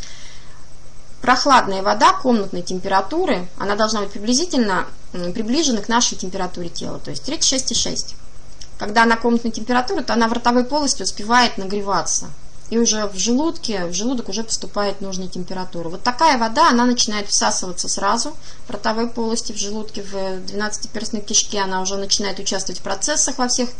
Прохладная вода комнатной температуры, она должна быть приблизительно приближена к нашей температуре тела, то есть тридцать шесть и шесть. Когда она комнатной температуры, то она в ротовой полости успевает нагреваться. И уже в желудке, в желудок уже поступает нужная температура. Вот такая вода, она начинает всасываться сразу в ротовой полости, в желудке, в двенадцатиперстной кишке. Она уже начинает участвовать в процессах во всех.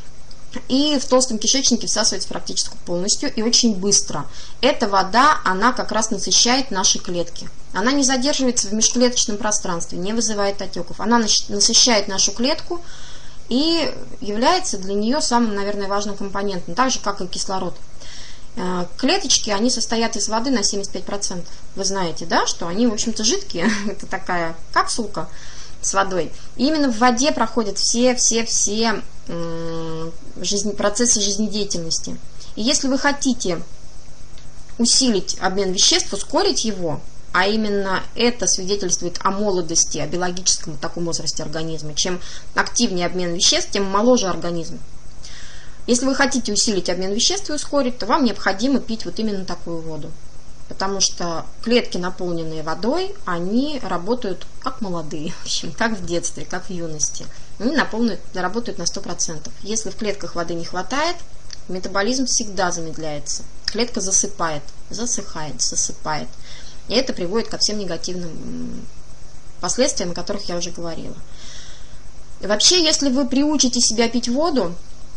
И в толстом кишечнике всасывается практически полностью и очень быстро. Эта вода, она как раз насыщает наши клетки. Она не задерживается в межклеточном пространстве, не вызывает отеков. Она насыщает нашу клетку и является для нее самым, наверное, важным компонентом, так же, как и кислород. Клеточки, они состоят из воды на семьдесят пять процентов. Вы знаете, да, что они, в общем-то, жидкие. Это такая капсулка с водой. И именно в воде проходят все-все-все жизни, процессы жизнедеятельности. И если вы хотите усилить обмен веществ, ускорить его, а именно это свидетельствует о молодости, о биологическом таком возрасте организма. Чем активнее обмен веществ, тем моложе организм. Если вы хотите усилить обмен веществ и ускорить, то вам необходимо пить вот именно такую воду. Потому что клетки, наполненные водой, они работают как молодые, в общем, как в детстве, как в юности. Они наполнят, работают на сто процентов. Если в клетках воды не хватает, метаболизм всегда замедляется. Клетка засыпает, засыхает, засыпает. И это приводит ко всем негативным последствиям, о которых я уже говорила. Вообще, если вы приучите себя пить воду,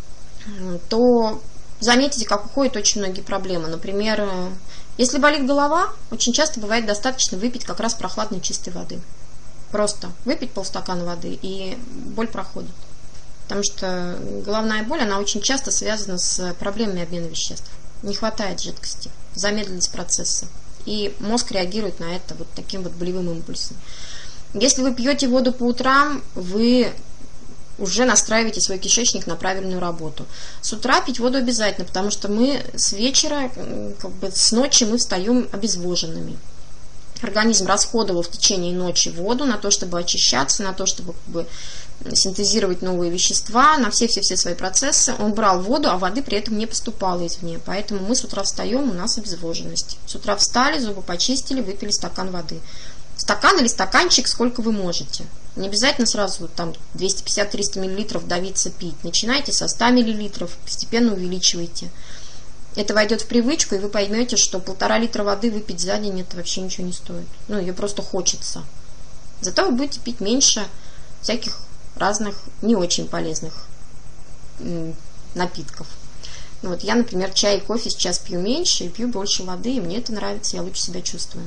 то заметите, как уходят очень многие проблемы. Например, если болит голова, очень часто бывает достаточно выпить как раз прохладной чистой воды. Просто выпить полстакана воды, и боль проходит. Потому что головная боль, она очень часто связана с проблемами обмена веществ. Не хватает жидкости, замедлились процессы. И мозг реагирует на это вот таким вот болевым импульсом. Если вы пьете воду по утрам, вы уже настраиваете свой кишечник на правильную работу. С утра пить воду обязательно, потому что мы с вечера, как бы с ночи мы встаем обезвоженными. Организм расходовал в течение ночи воду на то, чтобы очищаться, на то, чтобы как бы синтезировать новые вещества, на все-все-все свои процессы. Он брал воду, а воды при этом не поступало извне. Поэтому мы с утра встаем, у нас обезвоженность. С утра встали, зубы почистили, выпили стакан воды. Стакан или стаканчик, сколько вы можете. Не обязательно сразу там двести пятьдесят - триста миллилитров давиться пить. Начинайте со ста миллилитров, постепенно увеличивайте. Это войдет в привычку, и вы поймете, что полтора литра воды выпить за день это вообще ничего не стоит. Ну, ее просто хочется. Зато вы будете пить меньше всяких разных не очень полезных напитков. Ну, вот я, например, чай и кофе сейчас пью меньше и пью больше воды, и мне это нравится, я лучше себя чувствую.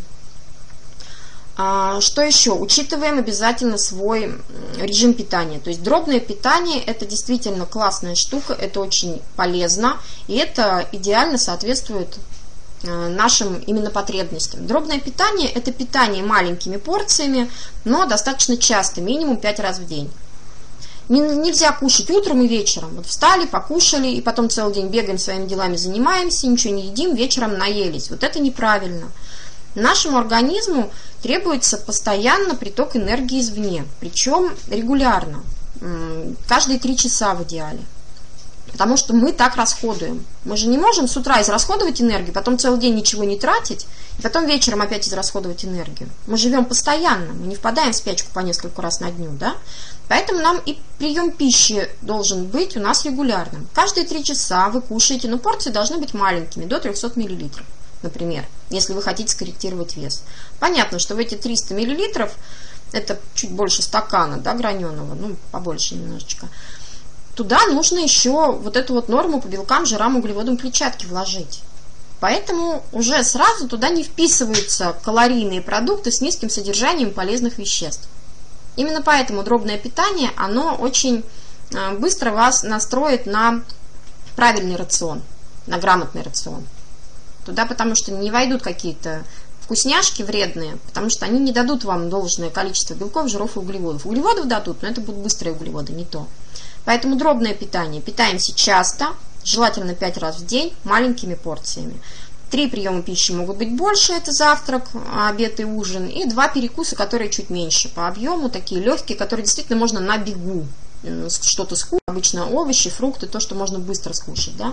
А, что еще? Учитываем обязательно свой режим питания. То есть дробное питание – это действительно классная штука, это очень полезно, и это идеально соответствует нашим именно потребностям. Дробное питание – это питание маленькими порциями, но достаточно часто, минимум пять раз в день. Нельзя кушать утром и вечером. Вот встали, покушали, и потом целый день бегаем, своими делами занимаемся, ничего не едим, вечером наелись. Вот это неправильно. Нашему организму требуется постоянно приток энергии извне, причем регулярно, каждые три часа в идеале. Потому что мы так расходуем. Мы же не можем с утра израсходовать энергию, потом целый день ничего не тратить, и потом вечером опять израсходовать энергию. Мы живем постоянно, мы не впадаем в спячку по несколько раз на дню, да? Поэтому нам и прием пищи должен быть у нас регулярным. Каждые три часа вы кушаете, но порции должны быть маленькими, до трехсот миллилитров, например, если вы хотите скорректировать вес. Понятно, что в эти триста миллилитров, это чуть больше стакана, да, граненого, ну, побольше немножечко, туда нужно еще вот эту вот норму по белкам, жирам, углеводам, клетчатке вложить. Поэтому уже сразу туда не вписываются калорийные продукты с низким содержанием полезных веществ. Именно поэтому дробное питание, оно очень быстро вас настроит на правильный рацион, на грамотный рацион. Туда потому что не войдут какие-то вкусняшки вредные, потому что они не дадут вам должное количество белков, жиров и углеводов. Углеводов дадут, но это будут быстрые углеводы, не то. Поэтому дробное питание. Питаемся часто, желательно пять раз в день, маленькими порциями. Три приема пищи могут быть больше, это завтрак, обед и ужин, и два перекуса, которые чуть меньше по объему, такие легкие, которые действительно можно на бегу что-то скушать, обычно овощи, фрукты, то, что можно быстро скушать, да.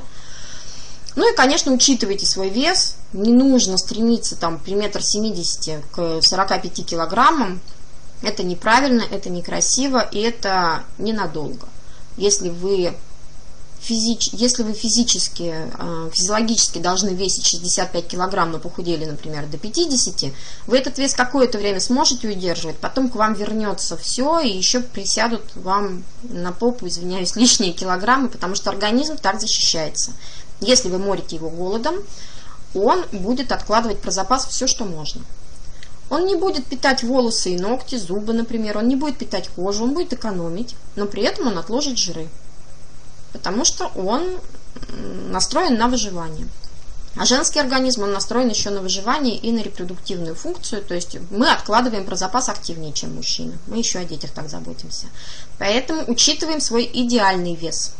Ну и, конечно, учитывайте свой вес, не нужно стремиться там при метр семидесяти к сорока пяти килограммам, это неправильно, это некрасиво и это ненадолго. Если вы Физич... Если вы физически, физиологически должны весить шестьдесят пять килограмм, но похудели, например, до пятидесяти, вы этот вес какое-то время сможете удерживать, потом к вам вернется все, и еще присядут вам на попу, извиняюсь, лишние килограммы, потому что организм так защищается. Если вы морите его голодом, он будет откладывать про запас все, что можно. Он не будет питать волосы и ногти, зубы, например, он не будет питать кожу, он будет экономить, но при этом он отложит жиры. Потому что он настроен на выживание. А женский организм, он настроен еще на выживание и на репродуктивную функцию. То есть мы откладываем про запас активнее, чем мужчины. Мы еще о детях так заботимся. Поэтому учитываем свой идеальный вес.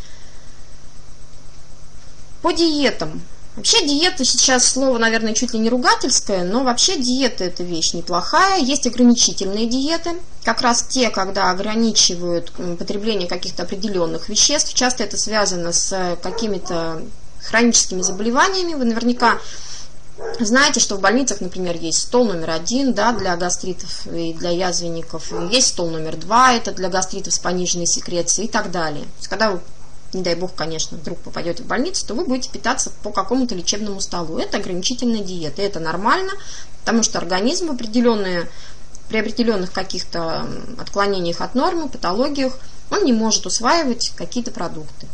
По диетам. Вообще диета сейчас слово, наверное, чуть ли не ругательское, но вообще диета это вещь неплохая. Есть ограничительные диеты, как раз те, когда ограничивают потребление каких-то определенных веществ. Часто это связано с какими-то хроническими заболеваниями. Вы наверняка знаете, что в больницах, например, есть стол номер один, да, для гастритов и для язвенников, есть стол номер два, это для гастритов с пониженной секрецией и так далее. То есть, когда вы, не дай бог, конечно, вдруг попадете в больницу, то вы будете питаться по какому-то лечебному столу. Это ограничительная диета, это нормально, потому что организм в определенные, при определенных каких-то отклонениях от нормы, патологиях, он не может усваивать какие-то продукты.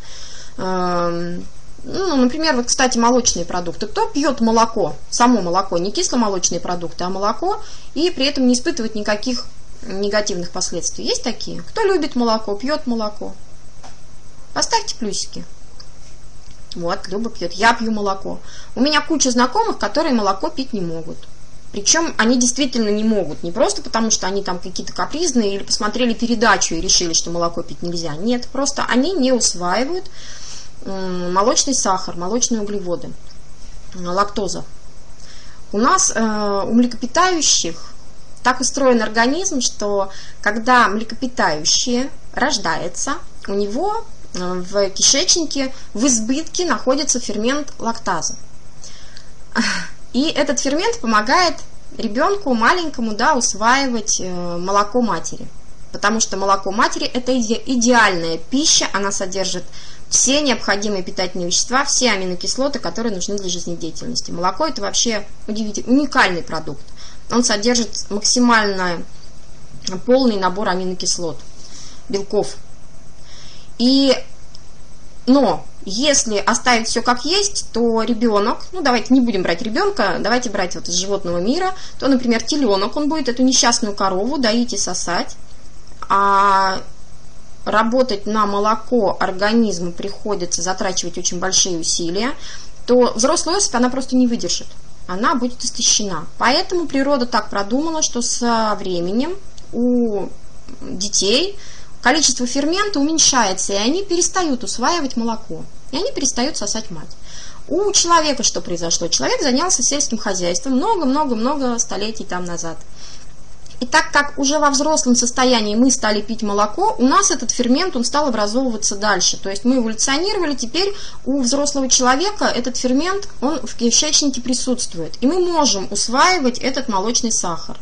Ну, например, вот, кстати, молочные продукты. Кто пьет молоко, само молоко, не кисломолочные продукты, а молоко, и при этом не испытывает никаких негативных последствий? Есть такие? Кто любит молоко, пьет молоко? Поставьте плюсики. Вот, Люба пьет. Я пью молоко. У меня куча знакомых, которые молоко пить не могут. Причем они действительно не могут. Не просто потому, что они там какие-то капризные или посмотрели передачу и решили, что молоко пить нельзя. Нет, просто они не усваивают молочный сахар, молочные углеводы, лактоза. У нас э, у млекопитающих так устроен организм, что когда млекопитающее рождается, у него в кишечнике в избытке находится фермент лактаза. И этот фермент помогает ребенку маленькому, да, усваивать молоко матери. Потому что молоко матери – это идеальная пища, она содержит все необходимые питательные вещества, все аминокислоты, которые нужны для жизнедеятельности. Молоко – это вообще удивительный, уникальный продукт. Он содержит максимально полный набор аминокислот, белков. И, но если оставить все как есть, то ребенок, ну давайте не будем брать ребенка, давайте брать вот из животного мира, то, например, теленок, он будет эту несчастную корову доить и сосать, а работать на молоко организму приходится затрачивать очень большие усилия, то взрослая особь, она просто не выдержит, она будет истощена. Поэтому природа так продумала, что со временем у детей количество фермента уменьшается, и они перестают усваивать молоко, и они перестают сосать мать. У человека что произошло? Человек занялся сельским хозяйством много-много-много столетий там назад. И так как уже во взрослом состоянии мы стали пить молоко, у нас этот фермент, он стал образовываться дальше. То есть мы эволюционировали, теперь у взрослого человека этот фермент, он в кишечнике присутствует. И мы можем усваивать этот молочный сахар.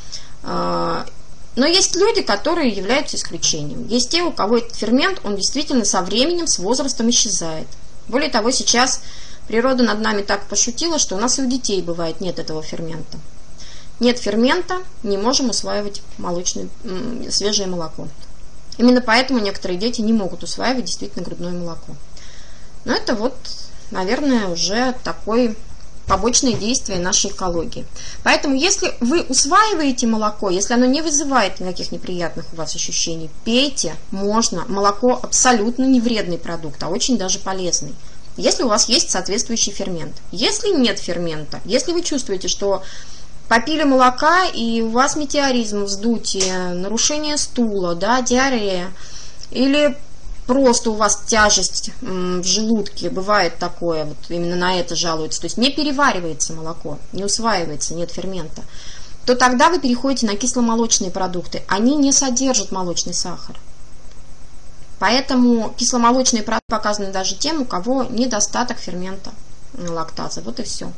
Но есть люди, которые являются исключением. Есть те, у кого этот фермент, он действительно со временем, с возрастом исчезает. Более того, сейчас природа над нами так пошутила, что у нас и у детей бывает нет этого фермента. Нет фермента, не можем усваивать молочное, свежее молоко. Именно поэтому некоторые дети не могут усваивать действительно грудное молоко. Но это вот, наверное, уже такое побочное действие нашей экологии. Поэтому, если вы усваиваете молоко, если оно не вызывает никаких неприятных у вас ощущений, пейте, можно. Молоко абсолютно не вредный продукт, а очень даже полезный. Если у вас есть соответствующий фермент. Если нет фермента, если вы чувствуете, что попили молока, и у вас метеоризм, вздутие, нарушение стула, да, диарея, или просто у вас тяжесть в желудке, бывает такое, вот именно на это жалуются, то есть не переваривается молоко, не усваивается, нет фермента, то тогда вы переходите на кисломолочные продукты. Они не содержат молочный сахар. Поэтому кисломолочные продукты показаны даже тем, у кого недостаток фермента лактазы. Вот и все.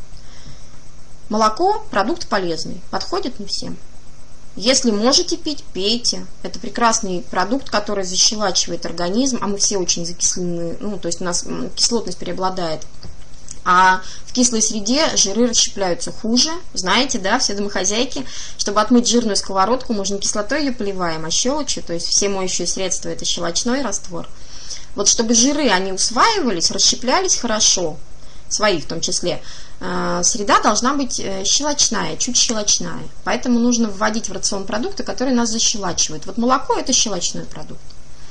Молоко – продукт полезный, подходит не всем. Если можете пить, пейте. Это прекрасный продукт, который защелачивает организм, а мы все очень закислены, ну, то есть у нас кислотность преобладает. А в кислой среде жиры расщепляются хуже. Знаете, да, все домохозяйки, чтобы отмыть жирную сковородку, мы же не кислотой ее поливаем, а щелочью, то есть все моющие средства – это щелочной раствор. Вот чтобы жиры, они усваивались, расщеплялись хорошо, свои в том числе, среда должна быть щелочная, чуть щелочная. Поэтому нужно вводить в рацион продукты, которые нас защелачивают. Вот молоко – это щелочной продукт.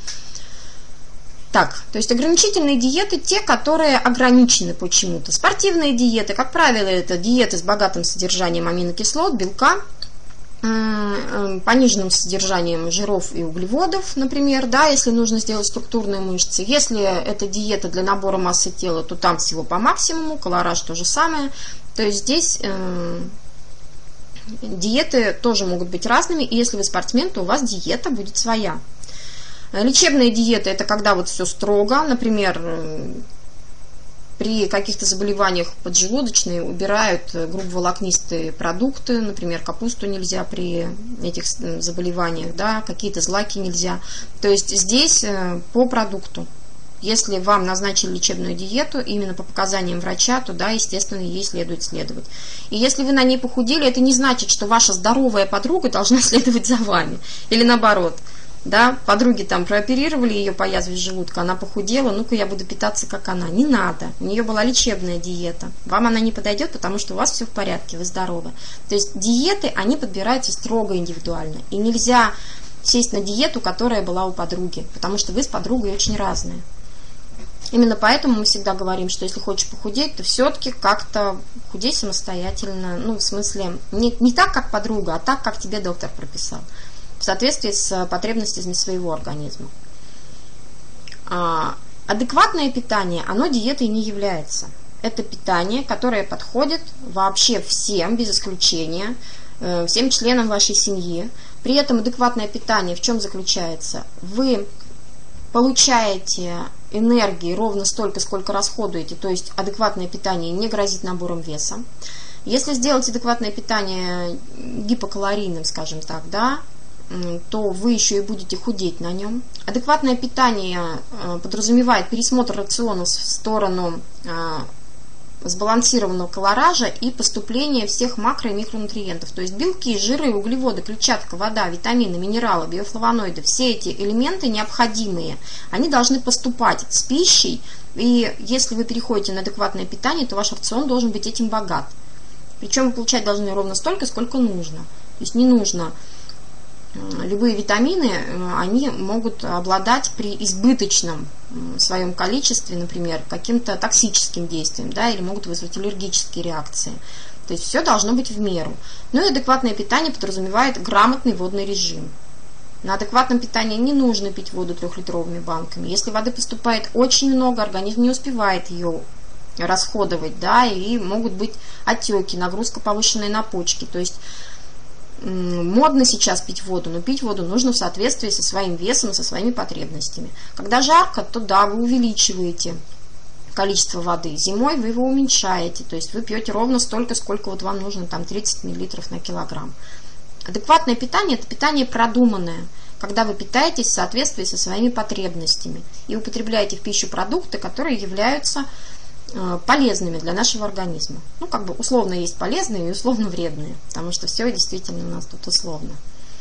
Так, то есть ограничительные диеты те, которые ограничены почему-то. Спортивные диеты, как правило, это диеты с богатым содержанием аминокислот, белка, пониженным содержанием жиров и углеводов, например, да, если нужно сделать структурные мышцы. Если это диета для набора массы тела, то там всего по максимуму, колораж то же самое. То есть здесь э, диеты тоже могут быть разными, и если вы спортсмен, то у вас диета будет своя. Лечебная диета – это когда вот все строго, например, при каких-то заболеваниях поджелудочной убирают грубоволокнистые продукты, например, капусту нельзя при этих заболеваниях, да, какие-то злаки нельзя. То есть здесь по продукту. Если вам назначили лечебную диету именно по показаниям врача, то да, естественно, ей следует следовать. И если вы на ней похудели, это не значит, что ваша здоровая подруга должна следовать за вами. Или наоборот. Да, подруги там прооперировали ее по язве желудка, она похудела, ну-ка я буду питаться как она. Не надо, у нее была лечебная диета. Вам она не подойдет, потому что у вас все в порядке, вы здоровы. То есть диеты, они подбираются строго индивидуально. И нельзя сесть на диету, которая была у подруги, потому что вы с подругой очень разные. Именно поэтому мы всегда говорим, что если хочешь похудеть, то все-таки как-то худей самостоятельно. Ну, в смысле, не, не так, как подруга, а так, как тебе доктор прописал. В соответствии с потребностями своего организма. А, адекватное питание, оно диетой не является. Это питание, которое подходит вообще всем, без исключения, всем членам вашей семьи. При этом адекватное питание в чем заключается? Вы получаете энергии ровно столько, сколько расходуете, то есть адекватное питание не грозит набором веса. Если сделать адекватное питание гипокалорийным, скажем так, да, то вы еще и будете худеть на нем. Адекватное питание подразумевает пересмотр рациона в сторону сбалансированного колоража и поступление всех макро- и микронутриентов. То есть белки, жиры, углеводы, клетчатка, вода, витамины, минералы, биофлавоноиды, все эти элементы необходимые, они должны поступать с пищей, и если вы переходите на адекватное питание, то ваш рацион должен быть этим богат. Причем вы получать должны ровно столько, сколько нужно. То есть не нужно. Любые витамины, они могут обладать при избыточном своем количестве, например, каким-то токсическим действием, да, или могут вызвать аллергические реакции. То есть все должно быть в меру. Ну и адекватное питание подразумевает грамотный водный режим. На адекватном питании не нужно пить воду трехлитровыми банками. Если воды поступает очень много, организм не успевает ее расходовать, да, и могут быть отеки, нагрузка повышенная на почки. То есть модно сейчас пить воду, но пить воду нужно в соответствии со своим весом, со своими потребностями. Когда жарко, то да, вы увеличиваете количество воды. Зимой вы его уменьшаете, то есть вы пьете ровно столько, сколько вот вам нужно, там тридцать миллилитров на килограмм. Адекватное питание – это питание продуманное, когда вы питаетесь в соответствии со своими потребностями и употребляете в пищу продукты, которые являются полезными для нашего организма. Ну, как бы условно есть полезные и условно вредные, потому что все действительно у нас тут условно.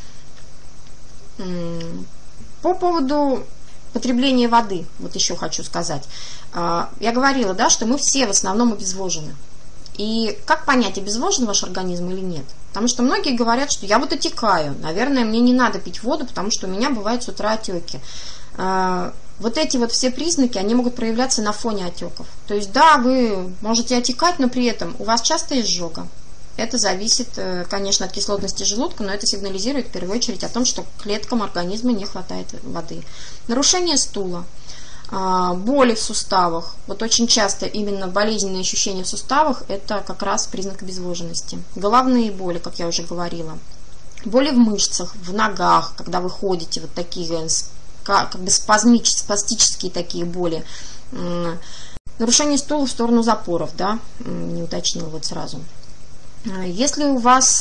По поводу потребления воды, вот еще хочу сказать. Я говорила, да, что мы все в основном обезвожены. И как понять, обезвожен ваш организм или нет? Потому что многие говорят, что я вот отекаю, наверное, мне не надо пить воду, потому что у меня бывают с утра отеки. Вот эти вот все признаки, они могут проявляться на фоне отеков. То есть, да, вы можете отекать, но при этом у вас часто изжога. Это зависит, конечно, от кислотности желудка, но это сигнализирует в первую очередь о том, что клеткам организма не хватает воды. Нарушение стула, боли в суставах. Вот очень часто именно болезненные ощущения в суставах – это как раз признак обезвоженности. Головные боли, как я уже говорила. Боли в мышцах, в ногах, когда вы ходите, вот такие как бы спазмические, спастические такие боли. Нарушение стула в сторону запоров, да, не уточнила вот сразу. Если у вас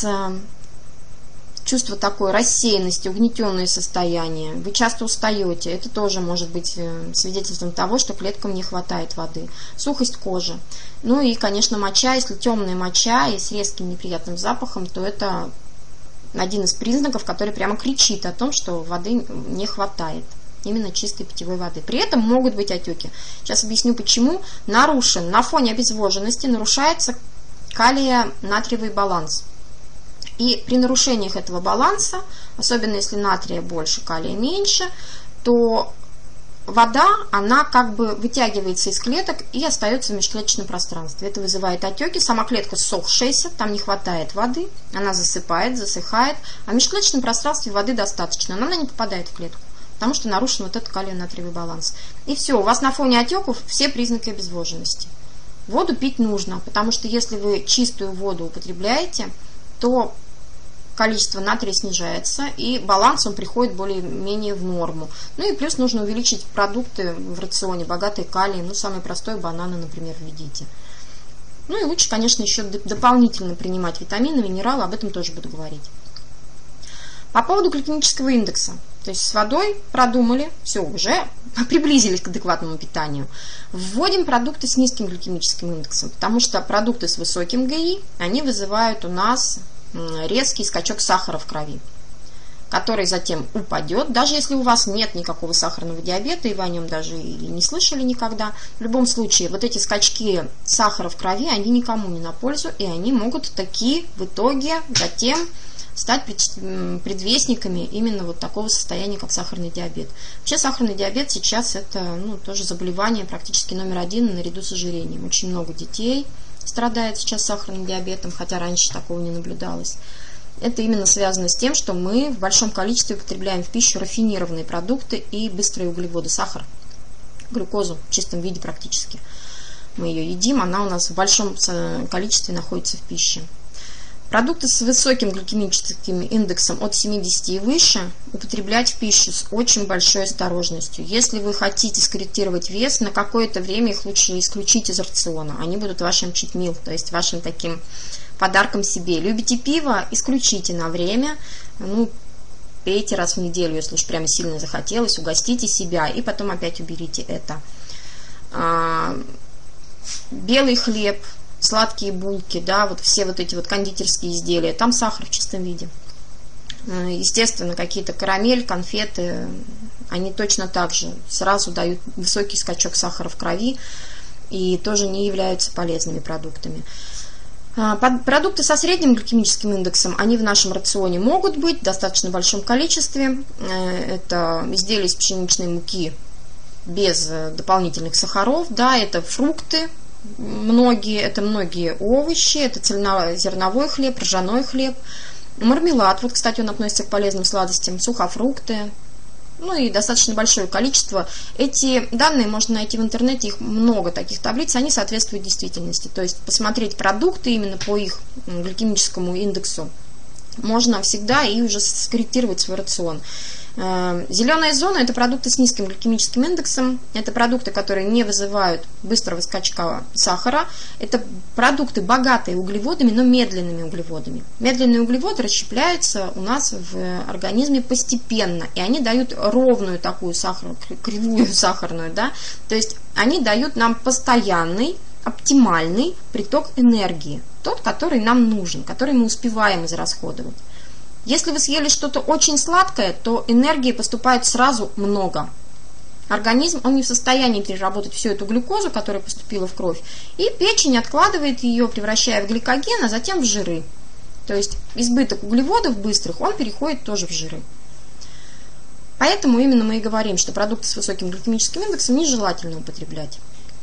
чувство такой рассеянности, угнетенное состояние, вы часто устаете, это тоже может быть свидетельством того, что клеткам не хватает воды. Сухость кожи. Ну и, конечно, моча. Если темная моча и с резким неприятным запахом, то это один из признаков, который прямо кричит о том, что воды не хватает. Именно чистой питьевой воды. При этом могут быть отеки. Сейчас объясню почему. Нарушен, на фоне обезвоженности нарушается калия-натриевый баланс. И при нарушениях этого баланса, особенно если натрия больше, калия меньше, то вода, она как бы вытягивается из клеток и остается в межклеточном пространстве. Это вызывает отеки. Сама клетка ссохшаяся, там не хватает воды, она засыпает, засыхает, а в межклеточном пространстве воды достаточно, но она не попадает в клетку, потому что нарушен вот этот калий-натриевый баланс. И все, у вас на фоне отеков все признаки обезвоженности. Воду пить нужно, потому что если вы чистую воду употребляете, то количество натрия снижается, и баланс он приходит более-менее в норму. Ну и плюс нужно увеличить продукты в рационе, богатые калием, ну самый простой бананы, например, введите. Ну и лучше, конечно, еще дополнительно принимать витамины, минералы, об этом тоже буду говорить. По поводу гликемического индекса. То есть с водой продумали, все, уже приблизились к адекватному питанию. Вводим продукты с низким гликемическим индексом, потому что продукты с высоким ГИ, они вызывают у нас резкий скачок сахара в крови, который затем упадет. Даже если у вас нет никакого сахарного диабета, и вы о нем даже и не слышали никогда, в любом случае вот эти скачки сахара в крови, они никому не на пользу, и они могут таки в итоге затем стать предвестниками именно вот такого состояния, как сахарный диабет. Вообще сахарный диабет сейчас это ну, тоже заболевание практически номер один наряду с ожирением. Очень много детей страдает сейчас сахарным диабетом, хотя раньше такого не наблюдалось. Это именно связано с тем, что мы в большом количестве употребляем в пищу рафинированные продукты и быстрые углеводы, сахар, глюкозу в чистом виде практически. Мы ее едим, она у нас в большом количестве находится в пище. Продукты с высоким гликемическим индексом от семидесяти и выше употреблять в пищу с очень большой осторожностью. Если вы хотите скорректировать вес, на какое-то время их лучше исключить из рациона. Они будут вашим чит-мил, то есть вашим таким подарком себе. Любите пиво? Исключите на время. Ну, пейте раз в неделю, если уж прямо сильно захотелось, угостите себя и потом опять уберите это. А, белый хлеб, сладкие булки, да, вот все вот эти вот кондитерские изделия, там сахар в чистом виде. Естественно, какие-то карамель, конфеты, они точно так же сразу дают высокий скачок сахара в крови и тоже не являются полезными продуктами. Продукты со средним гликемическим индексом, они в нашем рационе могут быть в достаточно большом количестве. Это изделия из пшеничной муки без дополнительных сахаров, да, это фрукты, многие, это многие овощи, это цельнозерновой хлеб, ржаной хлеб, мармелад, вот, кстати, он относится к полезным сладостям, сухофрукты, ну и достаточно большое количество. Эти данные можно найти в интернете, их много таких таблиц, они соответствуют действительности. То есть посмотреть продукты именно по их гликемическому индексу можно всегда и уже скорректировать свой рацион. Зеленая зона – это продукты с низким гликемическим индексом, это продукты, которые не вызывают быстрого скачка сахара, это продукты, богатые углеводами, но медленными углеводами. Медленные углеводы расщепляются у нас в организме постепенно, и они дают ровную такую сахар, кривую сахарную, да? То есть они дают нам постоянный, оптимальный приток энергии, тот, который нам нужен, который мы успеваем израсходовать. Если вы съели что-то очень сладкое, то энергии поступает сразу много. Организм, он не в состоянии переработать всю эту глюкозу, которая поступила в кровь, и печень откладывает ее, превращая в гликоген, а затем в жиры. То есть избыток углеводов быстрых, он переходит тоже в жиры. Поэтому именно мы и говорим, что продукты с высоким гликемическим индексом нежелательно употреблять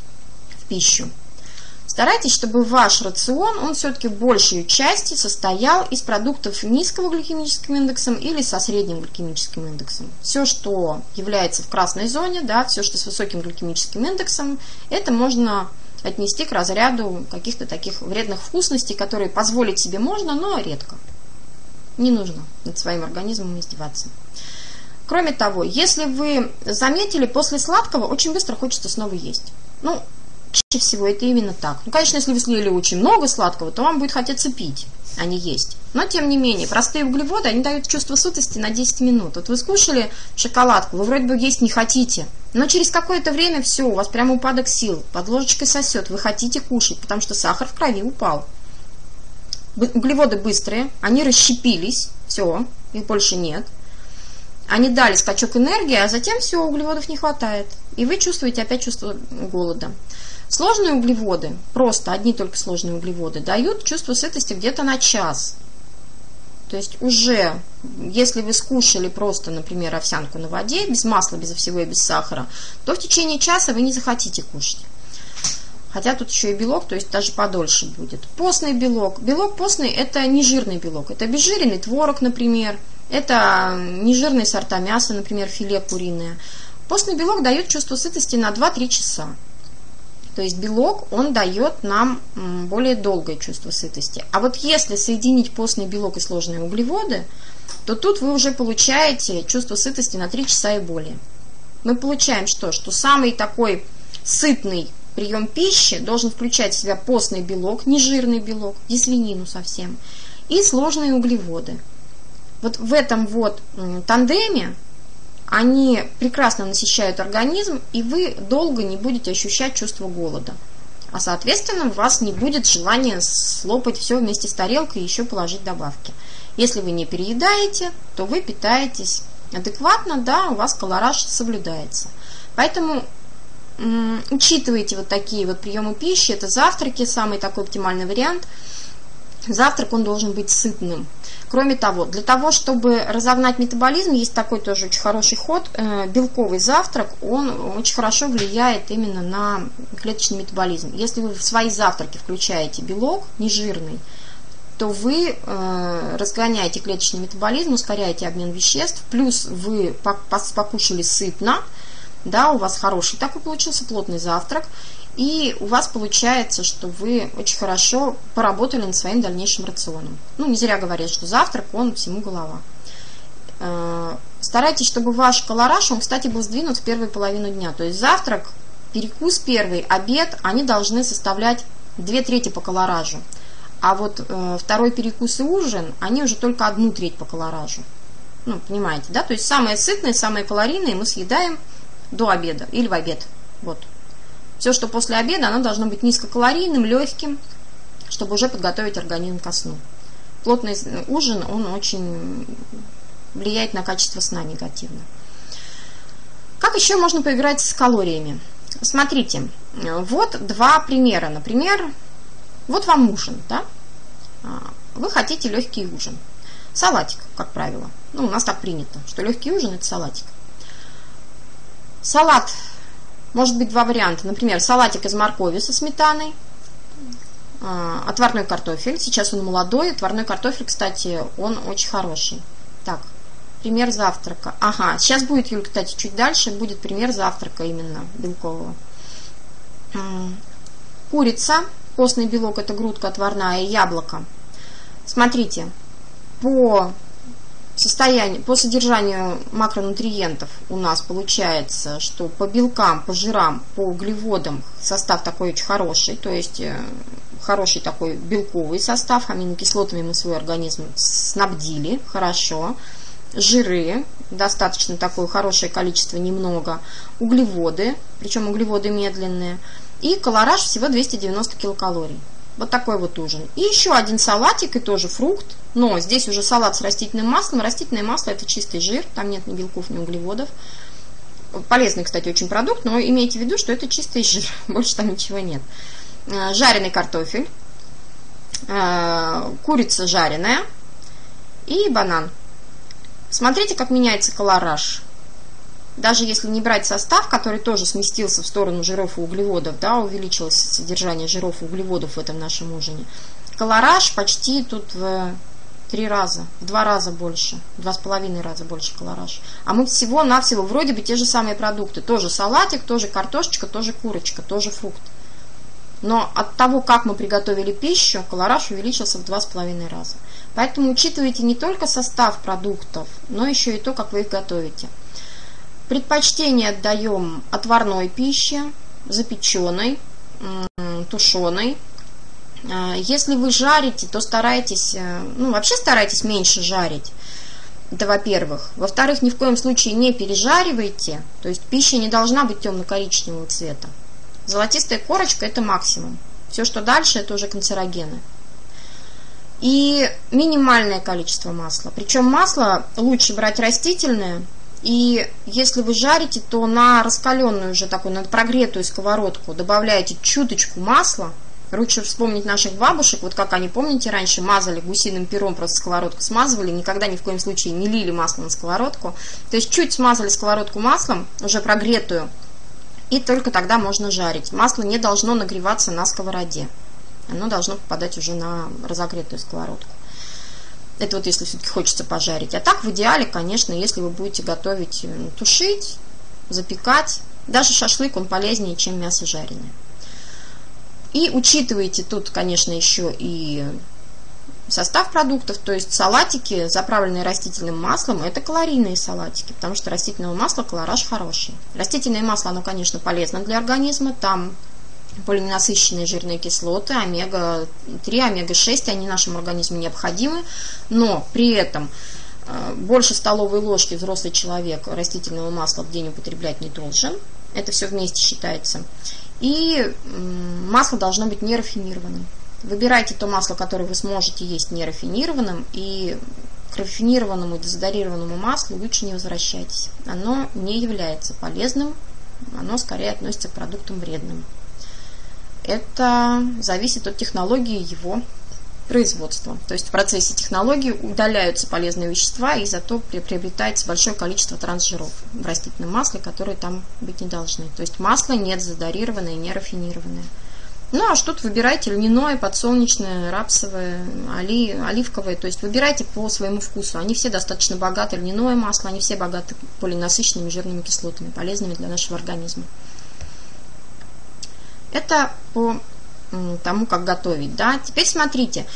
в пищу. Старайтесь, чтобы ваш рацион, он все-таки большей части состоял из продуктов низкого гликемическим индексом или со средним гликемическим индексом. Все, что является в красной зоне, да, все, что с высоким гликемическим индексом, это можно отнести к разряду каких-то таких вредных вкусностей, которые позволить себе можно, но редко. Не нужно над своим организмом издеваться. Кроме того, если вы заметили, после сладкого очень быстро хочется снова есть. Ну, чаще всего это именно так. Ну, конечно, если вы съели очень много сладкого, то вам будет хотеться пить, а не есть. Но, тем не менее, простые углеводы, они дают чувство сытости на десять минут. Вот вы скушали шоколадку, вы вроде бы есть не хотите, но через какое-то время все, у вас прямо упадок сил, под ложечкой сосет, вы хотите кушать, потому что сахар в крови упал. Углеводы быстрые, они расщепились, все, их больше нет. Они дали скачок энергии, а затем все, углеводов не хватает. И вы чувствуете опять чувство голода. Сложные углеводы, просто одни только сложные углеводы, дают чувство сытости где-то на час. То есть уже, если вы скушали просто, например, овсянку на воде, без масла, без всего и без сахара, то в течение часа вы не захотите кушать. Хотя тут еще и белок, то есть даже подольше будет. Постный белок. Белок постный – это нежирный белок. Это обезжиренный творог, например. Это нежирные сорта мяса, например, филе куриное. Постный белок дает чувство сытости на два-три часа. То есть белок, он дает нам более долгое чувство сытости. А вот если соединить постный белок и сложные углеводы, то тут вы уже получаете чувство сытости на три часа и более. Мы получаем что? Что самый такой сытный прием пищи должен включать в себя постный белок, нежирный белок, не свинину совсем, и сложные углеводы. Вот в этом вот тандеме они прекрасно насыщают организм, и вы долго не будете ощущать чувство голода. А соответственно, у вас не будет желания слопать все вместе с тарелкой и еще положить добавки. Если вы не переедаете, то вы питаетесь адекватно, да, у вас колораж соблюдается. Поэтому м- учитывайте вот такие вот приемы пищи. Это завтраки, самый такой оптимальный вариант. Завтрак, он должен быть сытным. Кроме того, для того, чтобы разогнать метаболизм, есть такой тоже очень хороший ход. Белковый завтрак, он очень хорошо влияет именно на клеточный метаболизм. Если вы в свои завтраки включаете белок нежирный, то вы э, разгоняете клеточный метаболизм, ускоряете обмен веществ, плюс вы покушали сытно, да, у вас хороший такой получился плотный завтрак, и у вас получается, что вы очень хорошо поработали над своим дальнейшим рационом. Ну, не зря говорят, что завтрак, он всему голова. Э, старайтесь, чтобы ваш колораж, он, кстати, был сдвинут в первую половину дня. То есть завтрак, перекус первый, обед, они должны составлять две трети по колоражу. А вот э, второй перекус и ужин, они уже только одну треть по колоражу. Ну, понимаете, да? То есть самое сытное, самое калорийное мы съедаем до обеда или в обед. Вот. Все, что после обеда, оно должно быть низкокалорийным, легким, чтобы уже подготовить организм ко сну. Плотный ужин, он очень влияет на качество сна негативно. Как еще можно поиграть с калориями? Смотрите, вот два примера. Например, вот вам ужин, да? Вы хотите легкий ужин. Салатик, как правило. Ну, у нас так принято, что легкий ужин – это салатик. Салат, может быть, два варианта. Например, салатик из моркови со сметаной, отварной картофель. Сейчас он молодой. Отварной картофель, кстати, он очень хороший. Так, пример завтрака. Ага, сейчас будет, Юль, кстати, чуть дальше будет пример завтрака именно белкового. Курица, постный белок, это грудка отварная, и яблоко. Смотрите, по состоянию, по содержанию макронутриентов у нас получается, что по белкам, по жирам, по углеводам состав такой очень хороший, то есть хороший такой белковый состав, аминокислотами мы свой организм снабдили хорошо, жиры, достаточно такое хорошее количество, немного, углеводы, причем углеводы медленные, и колораж всего двести девяносто килокалорий. Вот такой вот ужин. И еще один салатик, и тоже фрукт, но здесь уже салат с растительным маслом. Растительное масло — это чистый жир, там нет ни белков, ни углеводов. Полезный, кстати, очень продукт, но имейте в виду, что это чистый жир, больше там ничего нет. Жареный картофель, курица жареная и банан. Смотрите, как меняется колораж. Даже если не брать состав, который тоже сместился в сторону жиров и углеводов, да, увеличилось содержание жиров и углеводов в этом нашем ужине, колораж почти тут в три раза, в два раза больше, в два с половиной раза больше колораж. А мы всего-навсего вроде бы те же самые продукты. Тоже салатик, тоже картошечка, тоже курочка, тоже фрукт. Но от того, как мы приготовили пищу, колораж увеличился в два с половиной раза. Поэтому учитывайте не только состав продуктов, но еще и то, как вы их готовите. Предпочтение отдаем отварной пище, запеченной, тушеной. Если вы жарите, то старайтесь, ну вообще старайтесь меньше жарить. Это во-первых. Во-вторых, ни в коем случае не пережаривайте. То есть пища не должна быть темно-коричневого цвета. Золотистая корочка — это максимум. Все, что дальше, это уже канцерогены. И минимальное количество масла. Причем масло лучше брать растительное. И если вы жарите, то на раскаленную уже такую, на прогретую сковородку добавляете чуточку масла. Лучше вспомнить наших бабушек, вот как они, помните, раньше мазали гусиным пером, просто сковородку смазывали, никогда ни в коем случае не лили масло на сковородку. То есть чуть смазали сковородку маслом, уже прогретую, и только тогда можно жарить. Масло не должно нагреваться на сковороде. Оно должно попадать уже на разогретую сковородку. Это вот если все-таки хочется пожарить. А так в идеале, конечно, если вы будете готовить, тушить, запекать. Даже шашлык, он полезнее, чем мясо жареное. И учитывайте тут, конечно, еще и состав продуктов. То есть салатики, заправленные растительным маслом, это калорийные салатики, потому что растительного масла колораж хороший. Растительное масло, оно, конечно, полезно для организма. Там полиненасыщенные жирные кислоты, омега три, омега шесть, они нашему организму необходимы, но при этом больше столовой ложки взрослый человек растительного масла в день употреблять не должен. Это все вместе считается. И масло должно быть нерафинированным. Выбирайте то масло, которое вы сможете есть нерафинированным, и к рафинированному и дезодорированному маслу лучше не возвращайтесь. Оно не является полезным, оно скорее относится к продуктам вредным. Это зависит от технологии его производства. То есть в процессе технологии удаляются полезные вещества, и зато приобретается большое количество трансжиров в растительном масле, которые там быть не должны. То есть масло не дезодорированное, не рафинированное. Ну а что тут выбирайте: льняное, подсолнечное, рапсовое, оли, оливковое. То есть выбирайте по своему вкусу. Они все достаточно богаты, льняное масло, они все богаты полиненасыщенными жирными кислотами, полезными для нашего организма. Это по тому, как готовить. Да? Теперь смотрите,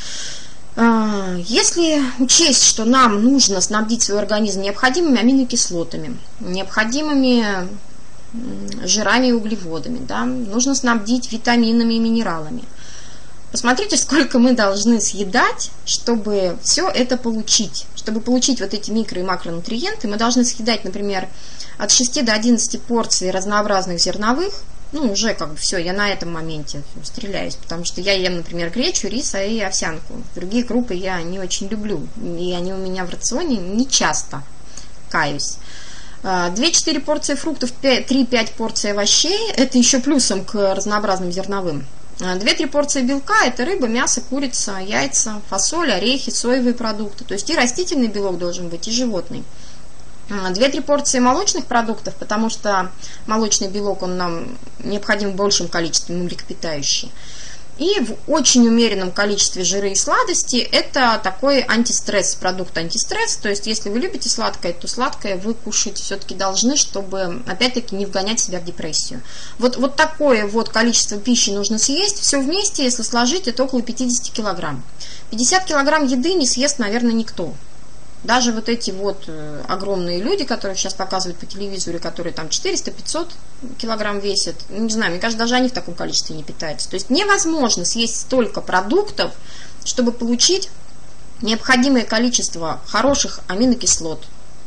если учесть, что нам нужно снабдить свой организм необходимыми аминокислотами, необходимыми жирами и углеводами, да, нужно снабдить витаминами и минералами. Посмотрите, сколько мы должны съедать, чтобы все это получить. Чтобы получить вот эти микро- и макронутриенты, мы должны съедать, например, от шести до одиннадцати порций разнообразных зерновых. Ну, уже как бы все, я на этом моменте стреляюсь, потому что я ем, например, гречу, рис и овсянку. Другие крупы я не очень люблю, и они у меня в рационе не часто, каюсь. две-четыре порции фруктов, три-пять порций овощей, это еще плюсом к разнообразным зерновым. две-три порции белка, это рыба, мясо, курица, яйца, фасоль, орехи, соевые продукты. То есть и растительный белок должен быть, и животный. две-три порции молочных продуктов, потому что молочный белок, он нам необходим в большем количестве, млекопитающий. И в очень умеренном количестве жиры и сладости это такой антистресс, продукт антистресс. То есть, если вы любите сладкое, то сладкое вы кушать все-таки должны, чтобы, опять-таки, не вгонять себя в депрессию. Вот, вот такое вот количество пищи нужно съесть. Все вместе, если сложить, это около пятьдесят килограмм. пятьдесят килограмм еды не съест, наверное, никто. Даже вот эти вот огромные люди, которые сейчас показывают по телевизору, которые там четыреста-пятьсот килограмм весят, не знаю, мне кажется, даже они в таком количестве не питаются. То есть невозможно съесть столько продуктов, чтобы получить необходимое количество хороших аминокислот,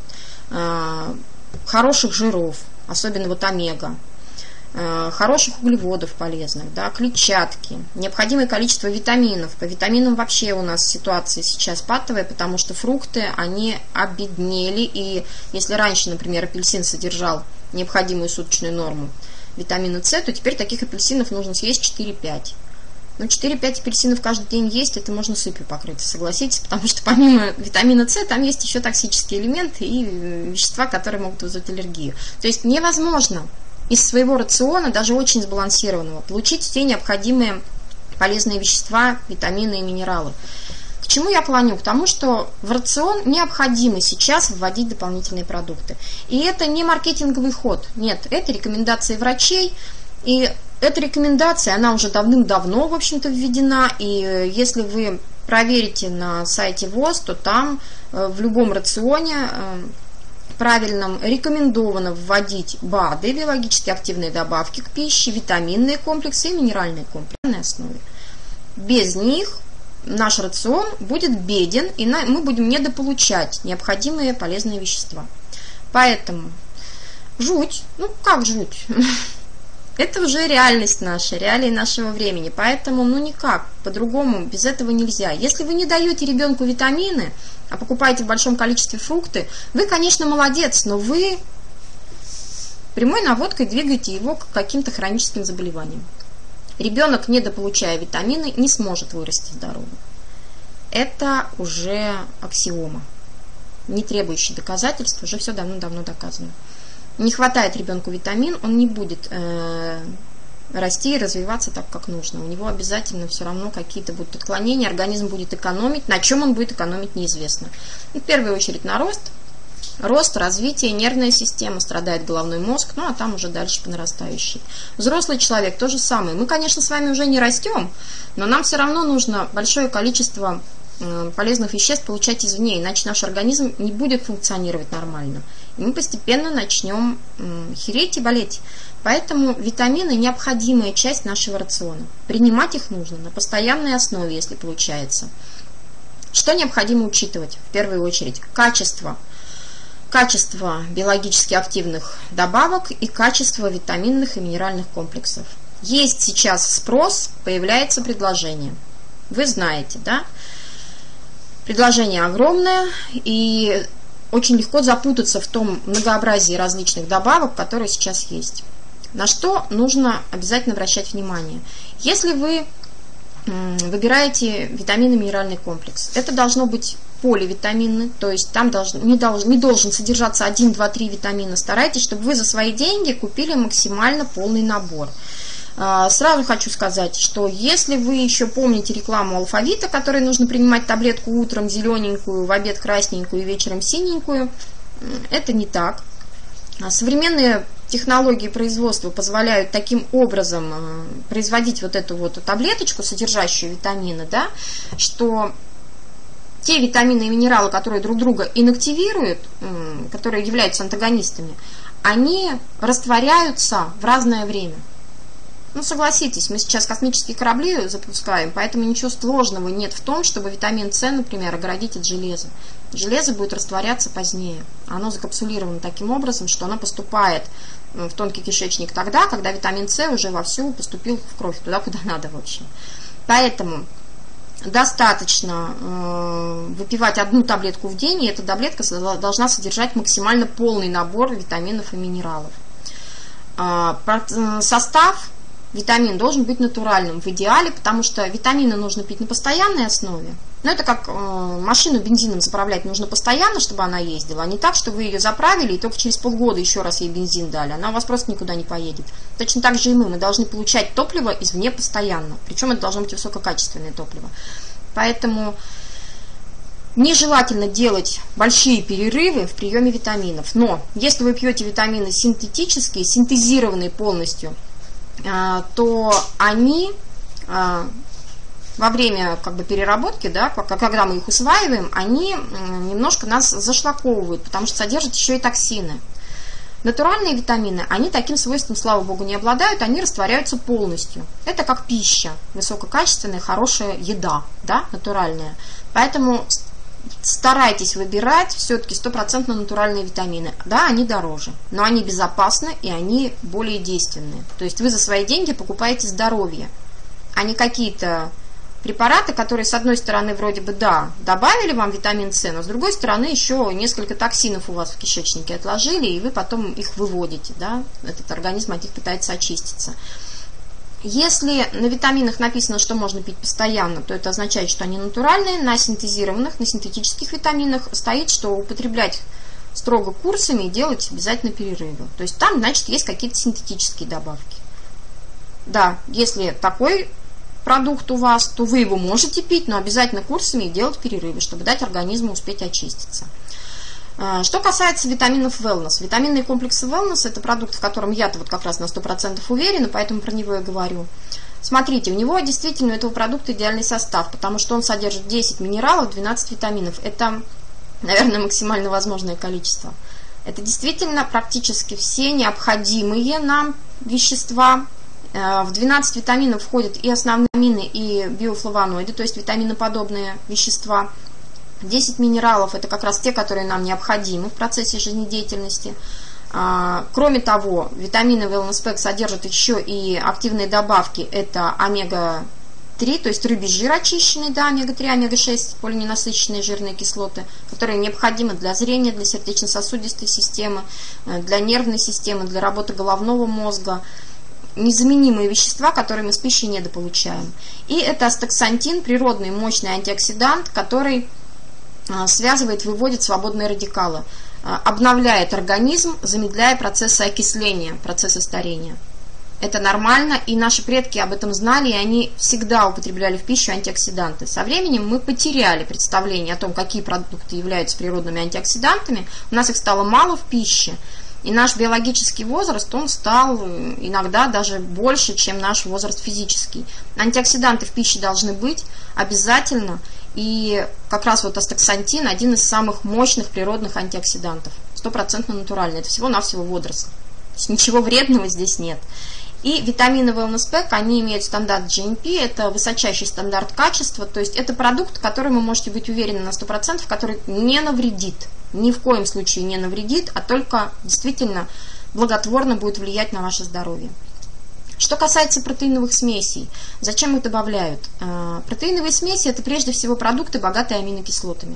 хороших жиров, особенно вот омега, хороших углеводов полезных, да, клетчатки, необходимое количество витаминов. По витаминам вообще у нас ситуация сейчас патовая, потому что фрукты, они обеднели, и если раньше, например, апельсин содержал необходимую суточную норму витамина С, то теперь таких апельсинов нужно съесть четыре-пять. Ну, четыре-пять апельсинов каждый день есть, это можно сыпью покрыться, согласитесь, потому что помимо витамина С там есть еще токсические элементы и вещества, которые могут вызвать аллергию. То есть невозможно из своего рациона, даже очень сбалансированного, получить все необходимые полезные вещества, витамины и минералы. К чему я клоню? К тому, что в рацион необходимо сейчас вводить дополнительные продукты. И это не маркетинговый ход. Нет, это рекомендации врачей. И эта рекомендация, она уже давным-давно, в общем-то, введена. И если вы проверите на сайте ВОЗ, то там в любом рационе правильном рекомендовано вводить БАДы, биологически активные добавки к пище, витаминные комплексы и минеральные комплексы на основе. Без них наш рацион будет беден, и мы будем недополучать необходимые полезные вещества. Поэтому жуть, ну как жуть? Это уже реальность наша, реалии нашего времени. Поэтому, ну никак, по-другому, без этого нельзя. Если вы не даете ребенку витамины, а покупаете в большом количестве фрукты, вы, конечно, молодец, но вы прямой наводкой двигаете его к каким-то хроническим заболеваниям. Ребенок, недополучая витамины, не сможет вырасти здоровым. Это уже аксиома, не требующая доказательств, уже все давно-давно доказано. Не хватает ребенку витамин, он не будет э, расти и развиваться так, как нужно. У него обязательно все равно какие-то будут отклонения, организм будет экономить. На чем он будет экономить, неизвестно. В первую очередь на рост. Рост, развитие, нервная система, страдает головной мозг, ну а там уже дальше по нарастающей. Взрослый человек то же самое. Мы, конечно, с вами уже не растем, но нам все равно нужно большое количество полезных веществ получать извне, иначе наш организм не будет функционировать нормально. И мы постепенно начнем хереть и болеть. Поэтому витамины – необходимая часть нашего рациона. Принимать их нужно на постоянной основе, если получается. Что необходимо учитывать? В первую очередь качество. Качество биологически активных добавок и качество витаминных и минеральных комплексов. Есть сейчас спрос, появляется предложение. Вы знаете, да? Предложение огромное, и очень легко запутаться в том многообразии различных добавок, которые сейчас есть. На что нужно обязательно обращать внимание? Если вы выбираете витаминный минеральный комплекс, это должно быть поливитамины, то есть там должен, не, должен, не должен содержаться один, два, три витамина. Старайтесь, чтобы вы за свои деньги купили максимально полный набор. Сразу хочу сказать, что если вы еще помните рекламу алфавита, которой нужно принимать таблетку утром зелененькую, в обед красненькую и вечером синенькую, это не так. Современные технологии производства позволяют таким образом производить вот эту вот таблеточку, содержащую витамины, да, что те витамины и минералы, которые друг друга инактивируют, которые являются антагонистами, они растворяются в разное время. Ну, согласитесь, мы сейчас космические корабли запускаем, поэтому ничего сложного нет в том, чтобы витамин С, например, оградить от железа. Железо будет растворяться позднее. Оно закапсулировано таким образом, что оно поступает в тонкий кишечник тогда, когда витамин С уже вовсю поступил в кровь, туда, куда надо, в общем. Поэтому достаточно э, выпивать одну таблетку в день, и эта таблетка должна содержать максимально полный набор витаминов и минералов. Э, состав витамин должен быть натуральным в идеале, потому что витамины нужно пить на постоянной основе, Но это как э, машину бензином заправлять нужно постоянно, чтобы она ездила, а не так, что вы ее заправили и только через полгода еще раз ей бензин дали. Она у вас просто никуда не поедет. Точно так же и мы. Мы должны получать топливо извне постоянно. Причем это должно быть высококачественное топливо. Поэтому нежелательно делать большие перерывы в приеме витаминов. Но если вы пьете витамины синтетические, синтезированные полностью, э, то они... Э, во время как бы переработки, да, когда мы их усваиваем, они немножко нас зашлаковывают, потому что содержат еще и токсины. Натуральные витамины, они таким свойством, слава богу, не обладают, они растворяются полностью. Это как пища, высококачественная, хорошая еда, да, натуральная. Поэтому старайтесь выбирать все-таки стопроцентно натуральные витамины. Да, они дороже, но они безопасны и они более действенные. То есть вы за свои деньги покупаете здоровье, а не какие-то препараты, которые, с одной стороны, вроде бы, да, добавили вам витамин С, но с другой стороны, еще несколько токсинов у вас в кишечнике отложили, и вы потом их выводите, да, этот организм от них пытается очиститься. Если на витаминах написано, что можно пить постоянно, то это означает, что они натуральные. На синтезированных, на синтетических витаминах стоит, что употреблять строго курсами и делать обязательно перерывы. То есть там, значит, есть какие-то синтетические добавки. Да, если такой продукт у вас, то вы его можете пить, но обязательно курсами и делать перерывы, чтобы дать организму успеть очиститься. Что касается витаминов Wellness. Витаминные комплексы Wellness – это продукт, в котором я-то вот как раз на сто процентов уверена, поэтому про него я говорю. Смотрите, у него действительно у этого продукта идеальный состав, потому что он содержит десять минералов, двенадцать витаминов. Это, наверное, максимально возможное количество. Это действительно практически все необходимые нам вещества. В двенадцать витаминов входят и основные амины, и биофлавоноиды, то есть витаминоподобные вещества. десять минералов – это как раз те, которые нам необходимы в процессе жизнедеятельности. Кроме того, витамины Wellness Pack содержат еще и активные добавки. Это омега три, то есть рыбий жир очищенный, да, омега три, омега шесть, полиненасыщенные жирные кислоты, которые необходимы для зрения, для сердечно-сосудистой системы, для нервной системы, для работы головного мозга. Незаменимые вещества, которые мы с пищей недополучаем. И это астаксантин, природный мощный антиоксидант, который связывает, выводит свободные радикалы, обновляет организм, замедляя процессы окисления, процессы старения. Это нормально, и наши предки об этом знали, и они всегда употребляли в пищу антиоксиданты. Со временем мы потеряли представление о том, какие продукты являются природными антиоксидантами. У нас их стало мало в пище. И наш биологический возраст, он стал иногда даже больше, чем наш возраст физический. Антиоксиданты в пище должны быть обязательно. И как раз вот астаксантин один из самых мощных природных антиоксидантов. Стопроцентно натуральный. Это всего-навсего водоросль. То есть ничего вредного здесь нет. И витамины Wellness Pack, они имеют стандарт джи эм пи, это высочайший стандарт качества. То есть это продукт, который вы можете быть уверены на сто процентов, который не навредит. Ни в коем случае не навредит, а только действительно благотворно будет влиять на ваше здоровье. Что касается протеиновых смесей, зачем их добавляют? Протеиновые смеси – это прежде всего продукты, богатые аминокислотами.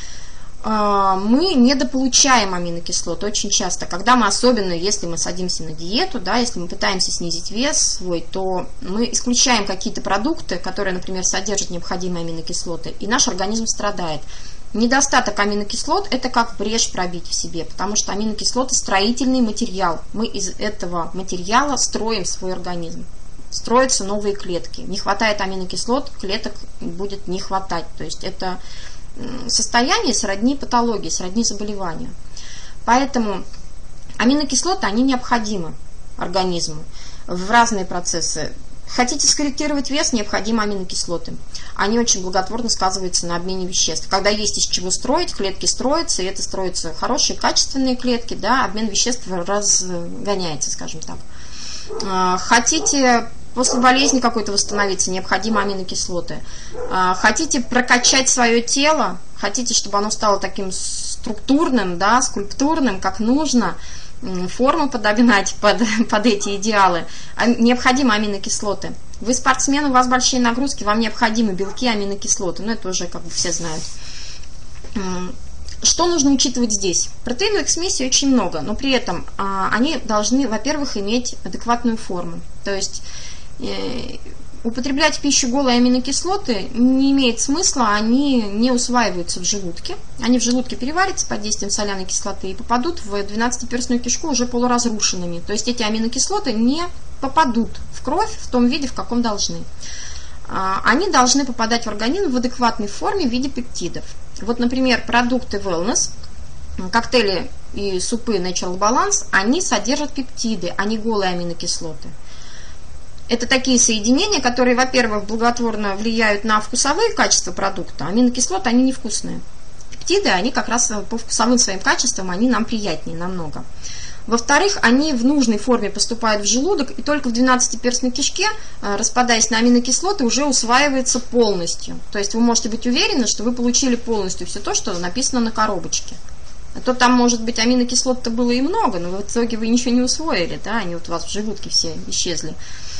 Мы недополучаем аминокислоты очень часто, когда мы, особенно если мы садимся на диету, да, если мы пытаемся снизить вес свой, то мы исключаем какие-то продукты, которые, например, содержат необходимые аминокислоты, и наш организм страдает. Недостаток аминокислот – это как брешь пробить в себе, потому что аминокислоты – строительный материал. Мы из этого материала строим свой организм. Строятся новые клетки. Не хватает аминокислот, клеток будет не хватать. То есть это состояние сродни патологии, сродни заболеванию. Поэтому аминокислоты, они необходимы организму в разные процессы. Хотите скорректировать вес, необходимы аминокислоты. Они очень благотворно сказываются на обмене веществ. Когда есть из чего строить, клетки строятся, и это строятся хорошие, качественные клетки, да, обмен веществ разгоняется, скажем так. Хотите после болезни какой-то восстановиться, необходимы аминокислоты. Хотите прокачать свое тело, хотите, чтобы оно стало таким структурным, да, скульптурным, как нужно, форму подогнать под, под эти идеалы, необходимы аминокислоты. Вы спортсмен, у вас большие нагрузки, вам необходимы белки, аминокислоты. Ну, это уже как бы все знают. Что нужно учитывать здесь? Протеиновых смесей очень много, но при этом а, они должны, во-первых, иметь адекватную форму. То есть э, употреблять в пищу голые аминокислоты не имеет смысла, они не усваиваются в желудке. Они в желудке переварятся под действием соляной кислоты и попадут в двенадцатиперстную кишку уже полуразрушенными. То есть эти аминокислоты не попадут в кровь в том виде, в каком должны. Они должны попадать в организм в адекватной форме в виде пептидов. Вот, например, продукты Wellness, коктейли и супы Natural Balance, они содержат пептиды, а не голые аминокислоты. Это такие соединения, которые, во-первых, благотворно влияют на вкусовые качества продукта. Аминокислоты, они невкусные. Пептиды, они как раз по вкусовым своим качествам, они нам приятнее намного. Во-вторых, они в нужной форме поступают в желудок, и только в двенадцатиперстной кишке, распадаясь на аминокислоты, уже усваивается полностью. То есть вы можете быть уверены, что вы получили полностью все то, что написано на коробочке. А то там, может быть, аминокислот-то было и много, но в итоге вы ничего не усвоили, да, они вот у вас в желудке все исчезли.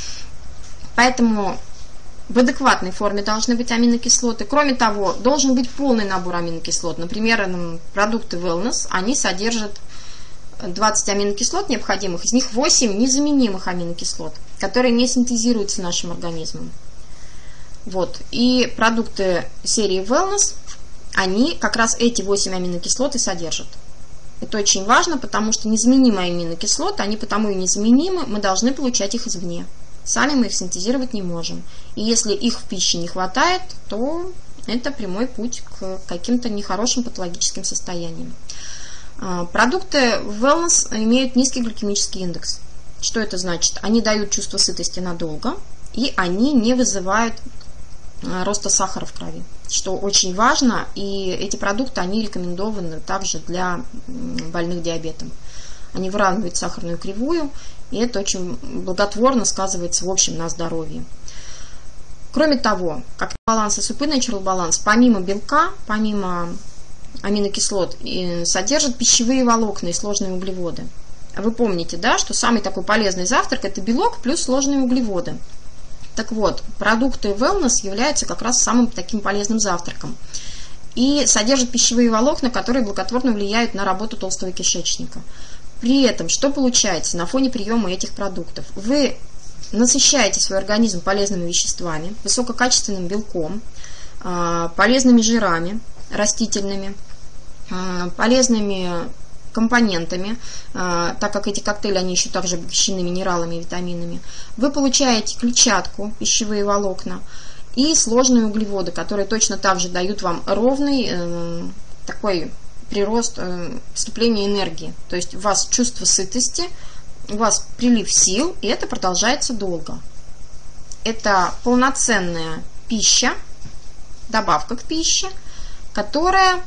Поэтому в адекватной форме должны быть аминокислоты. Кроме того, должен быть полный набор аминокислот. Например, продукты Wellness, они содержат двадцать аминокислот необходимых, из них восемь незаменимых аминокислот, которые не синтезируются нашим организмом. Вот. И продукты серии Wellness, они как раз эти восемь аминокислот и содержат. Это очень важно, потому что незаменимые аминокислоты, они потому и незаменимы, мы должны получать их извне. Сами мы их синтезировать не можем. И если их в пище не хватает, то это прямой путь к каким-то нехорошим патологическим состояниям. Продукты Wellness имеют низкий гликемический индекс. Что это значит? Они дают чувство сытости надолго, и они не вызывают роста сахара в крови, что очень важно, и эти продукты, они рекомендованы также для больных диабетом. Они выравнивают сахарную кривую, и это очень благотворно сказывается в общем на здоровье. Кроме того, как баланс и супы Natural Balance, помимо белка, помимо аминокислот, содержат пищевые волокна и сложные углеводы. Вы помните, да, что самый такой полезный завтрак – это белок плюс сложные углеводы. Так вот, продукты Wellness являются как раз самым таким полезным завтраком. И содержат пищевые волокна, которые благотворно влияют на работу толстого кишечника. При этом, что получается на фоне приема этих продуктов? Вы насыщаете свой организм полезными веществами, высококачественным белком, полезными жирами растительными, полезными компонентами, так как эти коктейли, они еще также обогащены минералами и витаминами. Вы получаете клетчатку, пищевые волокна и сложные углеводы, которые точно так же дают вам ровный такой прирост, поступление энергии. То есть у вас чувство сытости, у вас прилив сил, и это продолжается долго. Это полноценная пища, добавка к пище, которая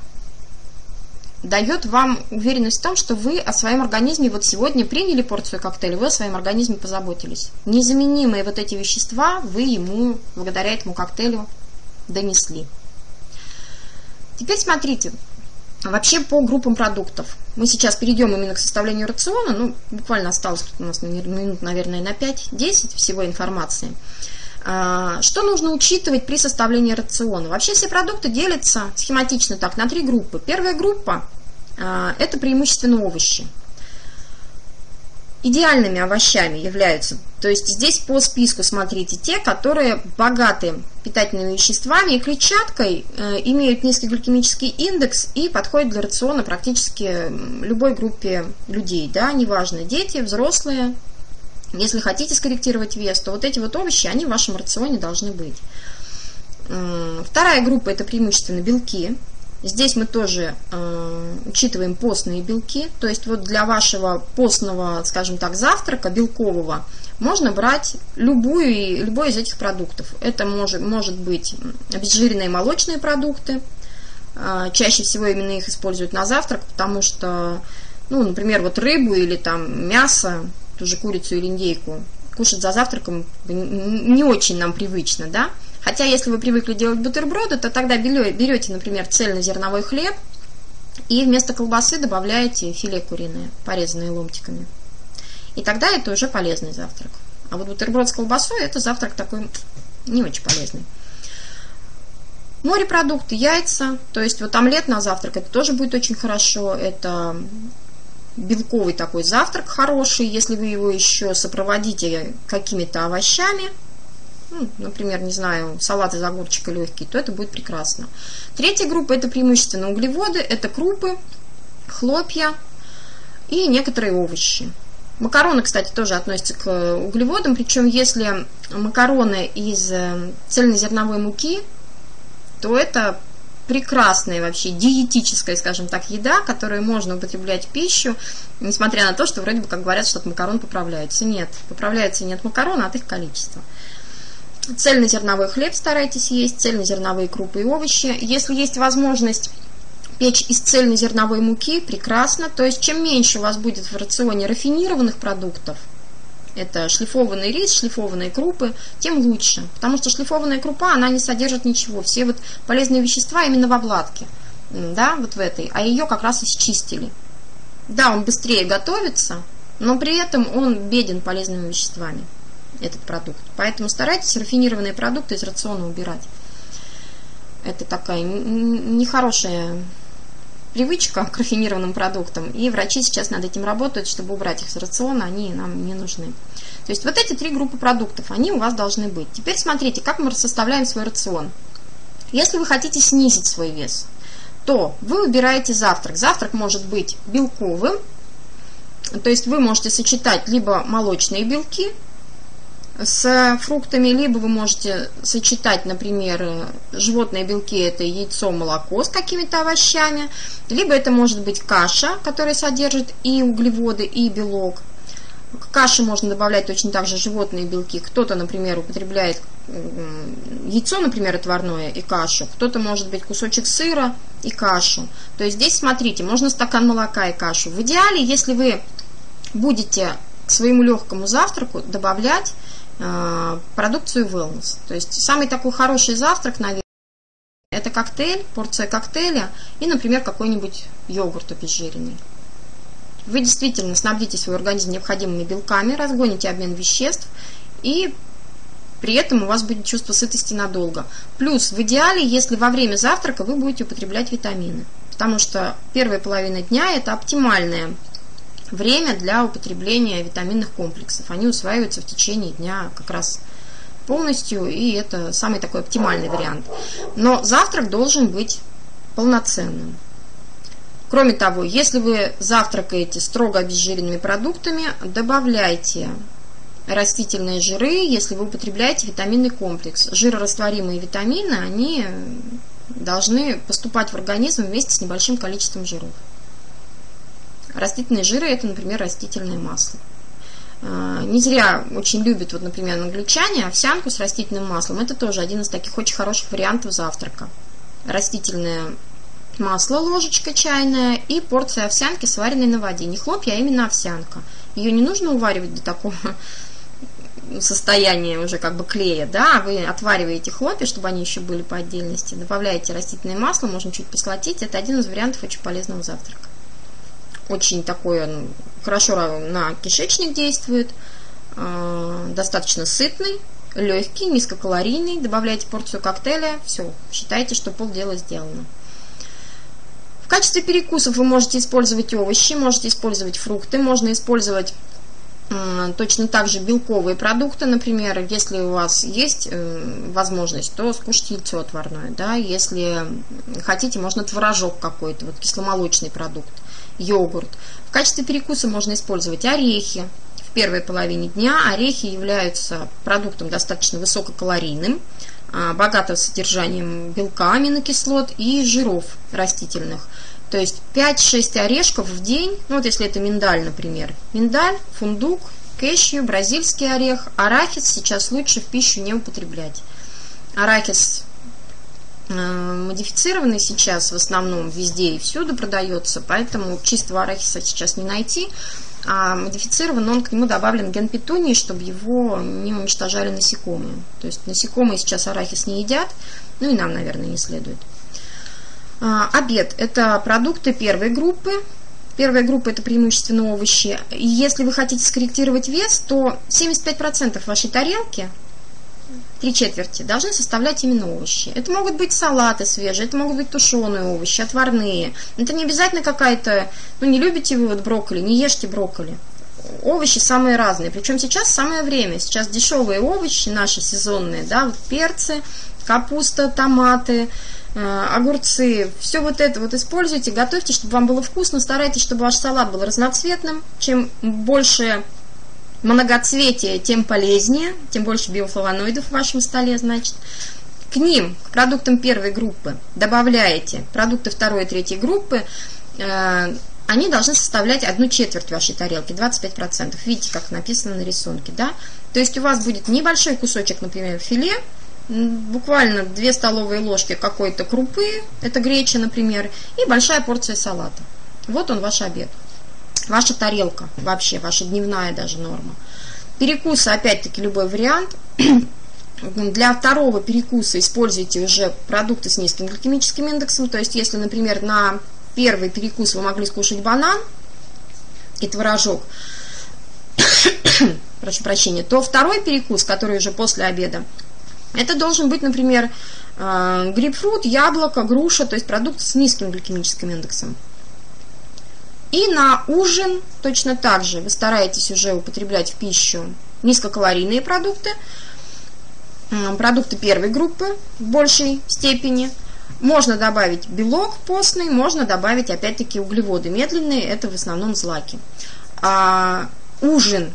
дает вам уверенность в том, что вы о своем организме вот сегодня приняли порцию коктейля, вы о своем организме позаботились. Незаменимые вот эти вещества вы ему, благодаря этому коктейлю, донесли. Теперь смотрите, вообще по группам продуктов. Мы сейчас перейдем именно к составлению рациона, ну, буквально осталось у нас минут, наверное, на пять-десять всего информации. Что нужно учитывать при составлении рациона? Вообще все продукты делятся схематично так на три группы. Первая группа – это преимущественно овощи. Идеальными овощами являются, то есть здесь по списку смотрите, те, которые богаты питательными веществами и клетчаткой, имеют низкий гликемический индекс и подходят для рациона практически любой группе людей. Да, неважно, дети, взрослые. Если хотите скорректировать вес, то вот эти вот овощи, они в вашем рационе должны быть. Вторая группа – это преимущественно белки. Здесь мы тоже э, учитываем постные белки. То есть вот для вашего постного, скажем так, завтрака белкового можно брать любую, любой из этих продуктов. Это может, может быть обезжиренные молочные продукты. Э, чаще всего именно их используют на завтрак, потому что, ну, например, вот рыбу или там мясо, ту же курицу или индейку, кушать за завтраком не очень нам привычно, да? Хотя, если вы привыкли делать бутерброды, то тогда берете, например, цельнозерновой хлеб и вместо колбасы добавляете филе куриное, порезанное ломтиками. И тогда это уже полезный завтрак. А вот бутерброд с колбасой – это завтрак такой не очень полезный. Морепродукты, яйца, то есть вот омлет на завтрак, это тоже будет очень хорошо. Это белковый такой завтрак хороший, если вы его еще сопроводите какими-то овощами. ну, например, не знаю, салат из огурчика легкий, то это будет прекрасно. Третья группа – это преимущественно углеводы, это крупы, хлопья и некоторые овощи. Макароны, кстати, тоже относятся к углеводам, причем если макароны из цельнозерновой муки, то это прекрасная вообще диетическая, скажем так, еда, которую можно употреблять в пищу, несмотря на то, что вроде бы как говорят, что от макарон поправляются. Нет, поправляются не от макарона, а от их количества. Цельнозерновой хлеб старайтесь есть, цельнозерновые крупы и овощи. Если есть возможность печь из цельнозерновой муки, прекрасно. То есть, чем меньше у вас будет в рационе рафинированных продуктов, это шлифованный рис, шлифованные крупы, тем лучше. Потому что шлифованная крупа, она не содержит ничего. Все вот полезные вещества именно в обладке, да, вот в этой, а ее как раз исчистили. Да, он быстрее готовится, но при этом он беден полезными веществами, этот продукт. Поэтому старайтесь рафинированные продукты из рациона убирать. Это такая нехорошая привычка к рафинированным продуктам, и врачи сейчас над этим работают, чтобы убрать их из рациона, они нам не нужны. То есть вот эти три группы продуктов, они у вас должны быть. Теперь смотрите, как мы составляем свой рацион. Если вы хотите снизить свой вес, то вы выбираете завтрак. Завтрак может быть белковым, то есть вы можете сочетать либо молочные белки с фруктами, либо вы можете сочетать, например, животные белки, это яйцо, молоко с какими-то овощами, либо это может быть каша, которая содержит и углеводы, и белок. К каше можно добавлять точно так же животные белки. Кто-то, например, употребляет яйцо, например, отварное и кашу, кто-то, может быть, кусочек сыра и кашу. То есть здесь, смотрите, можно стакан молока и кашу. В идеале, если вы будете к своему легкому завтраку добавлять продукцию wellness. То есть самый такой хороший завтрак, наверное, это коктейль, порция коктейля и, например, какой-нибудь йогурт обезжиренный. Вы действительно снабдите свой организм необходимыми белками, разгоните обмен веществ, и при этом у вас будет чувство сытости надолго. Плюс в идеале, если во время завтрака вы будете употреблять витамины, потому что первая половина дня это оптимальная время для употребления витаминных комплексов. Они усваиваются в течение дня как раз полностью, и это самый такой оптимальный вариант. Но завтрак должен быть полноценным. Кроме того, если вы завтракаете строго обезжиренными продуктами, добавляйте растительные жиры, если вы употребляете витаминный комплекс. Жирорастворимые витамины, они должны поступать в организм вместе с небольшим количеством жиров. Растительные жиры – это, например, растительное масло. Не зря очень любят, вот, например, англичане овсянку с растительным маслом. Это тоже один из таких очень хороших вариантов завтрака. Растительное масло, ложечка чайная, и порция овсянки, сваренной на воде. Не хлопья, а именно овсянка. Ее не нужно уваривать до такого состояния уже как бы клея, да, вы отвариваете хлопья, чтобы они еще были по отдельности, добавляете растительное масло, можно чуть послотить. Это один из вариантов очень полезного завтрака. Очень такой он хорошо на кишечник действует, э, достаточно сытный, легкий, низкокалорийный. Добавляете порцию коктейля, все, считайте, что полдела сделано. В качестве перекусов вы можете использовать овощи, можете использовать фрукты, можно использовать э, точно так же белковые продукты. Например, если у вас есть э, возможность, то скушайте яйцо отварное. Да? Если хотите, можно творожок какой-то, вот кисломолочный продукт. Йогурт. В качестве перекуса можно использовать орехи. В первой половине дня орехи являются продуктом достаточно высококалорийным, богатым содержанием белка, аминокислот и жиров растительных. То есть пять-шесть орешков в день, ну вот если это миндаль, например, миндаль, фундук, кэшью, бразильский орех, арахис сейчас лучше в пищу не употреблять. Арахис модифицированный сейчас в основном везде и всюду продается, поэтому чистого арахиса сейчас не найти, а модифицирован он, к нему добавлен ген петунии, чтобы его не уничтожали насекомые. То есть насекомые сейчас арахис не едят, ну и нам, наверное, не следует. А, обед – это продукты первой группы. Первая группа – это преимущественно овощи. И если вы хотите скорректировать вес, то семьдесят пять процентов вашей тарелки, три четверти, должны составлять именно овощи. Это могут быть салаты свежие, это могут быть тушеные овощи, отварные. Это не обязательно какая-то... Ну, не любите вы вот брокколи, не ешьте брокколи. овощи самые разные. Причем сейчас самое время. Сейчас дешевые овощи, наши сезонные, да, вот перцы, капуста, томаты, э, огурцы. Все вот это вот используйте, готовьте, чтобы вам было вкусно. Старайтесь, чтобы ваш салат был разноцветным. Чем больше многоцветия, тем полезнее, тем больше биофлавоноидов в вашем столе, значит. К ним, к продуктам первой группы, добавляете продукты второй и третьей группы, э, они должны составлять одну четверть вашей тарелки, двадцать пять процентов. Видите, как написано на рисунке, да? То есть у вас будет небольшой кусочек, например, филе, буквально две столовые ложки какой-то крупы, это греча, например, и большая порция салата. Вот он, ваш обед. Ваша тарелка, вообще, ваша дневная даже норма. Перекуса, опять-таки, любой вариант. Для второго перекуса используйте уже продукты с низким гликемическим индексом. То есть, если, например, на первый перекус вы могли скушать банан и творожок, прошу прощения, то второй перекус, который уже после обеда, это должен быть, например, грейпфрут, яблоко, груша, то есть продукты с низким гликемическим индексом. И на ужин точно так же вы стараетесь уже употреблять в пищу низкокалорийные продукты, продукты первой группы в большей степени. Можно добавить белок постный, можно добавить опять-таки углеводы медленные, это в основном злаки. А ужин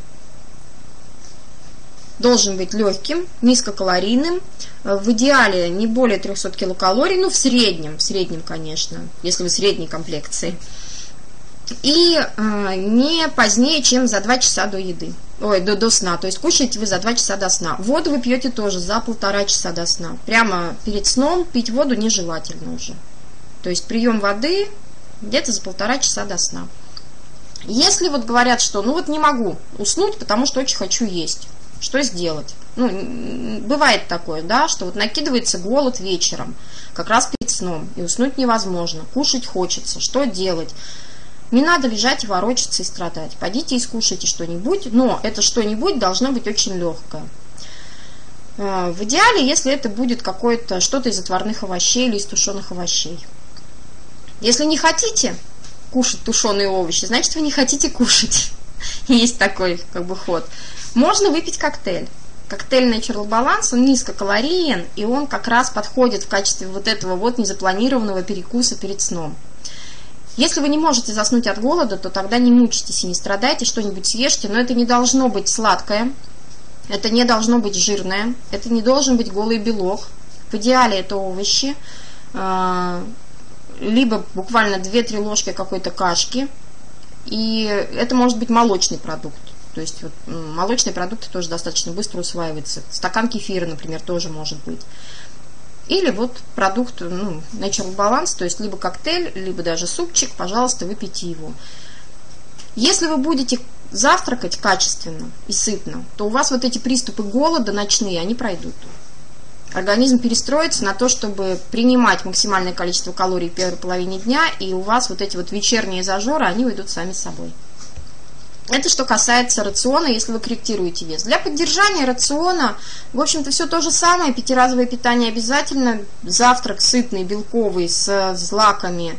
должен быть легким, низкокалорийным, в идеале не более трехсот килокалорий, ну в среднем, в среднем, конечно, если вы средней комплекции. И э, не позднее, чем за два часа до еды, ой, до, до сна. То есть кушаете вы за два часа до сна. Воду вы пьете тоже за полтора часа до сна. Прямо перед сном пить воду нежелательно уже. То есть прием воды где-то за полтора часа до сна. Если вот говорят, что ну вот не могу уснуть, потому что очень хочу есть, что сделать? Ну, бывает такое, да, что вот накидывается голод вечером, как раз перед сном, и уснуть невозможно, кушать хочется, что делать? Не надо лежать и ворочаться и страдать. Пойдите и скушайте что-нибудь, но это что-нибудь должно быть очень легкое. В идеале, если это будет какое-то что-то из отварных овощей или из тушеных овощей. Если не хотите кушать тушеные овощи, значит, вы не хотите кушать. Есть такой как бы ход. Можно выпить коктейль. Коктейль Natural Balance, он низкокалорийен, и он как раз подходит в качестве вот этого вот незапланированного перекуса перед сном. Если вы не можете заснуть от голода, то тогда не мучайтесь и не страдайте, что-нибудь съешьте, но это не должно быть сладкое, это не должно быть жирное, это не должен быть голый белок. В идеале это овощи, либо буквально две-три ложки какой-то кашки, и это может быть молочный продукт. То есть вот, молочные продукты тоже достаточно быстро усваиваются. Стакан кефира, например, тоже может быть. Или вот продукт, ну, Natural Balance, то есть либо коктейль, либо даже супчик, пожалуйста, выпейте его. Если вы будете завтракать качественно и сытно, то у вас вот эти приступы голода ночные, они пройдут. Организм перестроится на то, чтобы принимать максимальное количество калорий в первой половине дня, и у вас вот эти вот вечерние зажоры, они уйдут сами собой. Это что касается рациона, если вы корректируете вес. Для поддержания рациона, в общем-то, все то же самое. Пятиразовое питание обязательно. Завтрак сытный, белковый, с злаками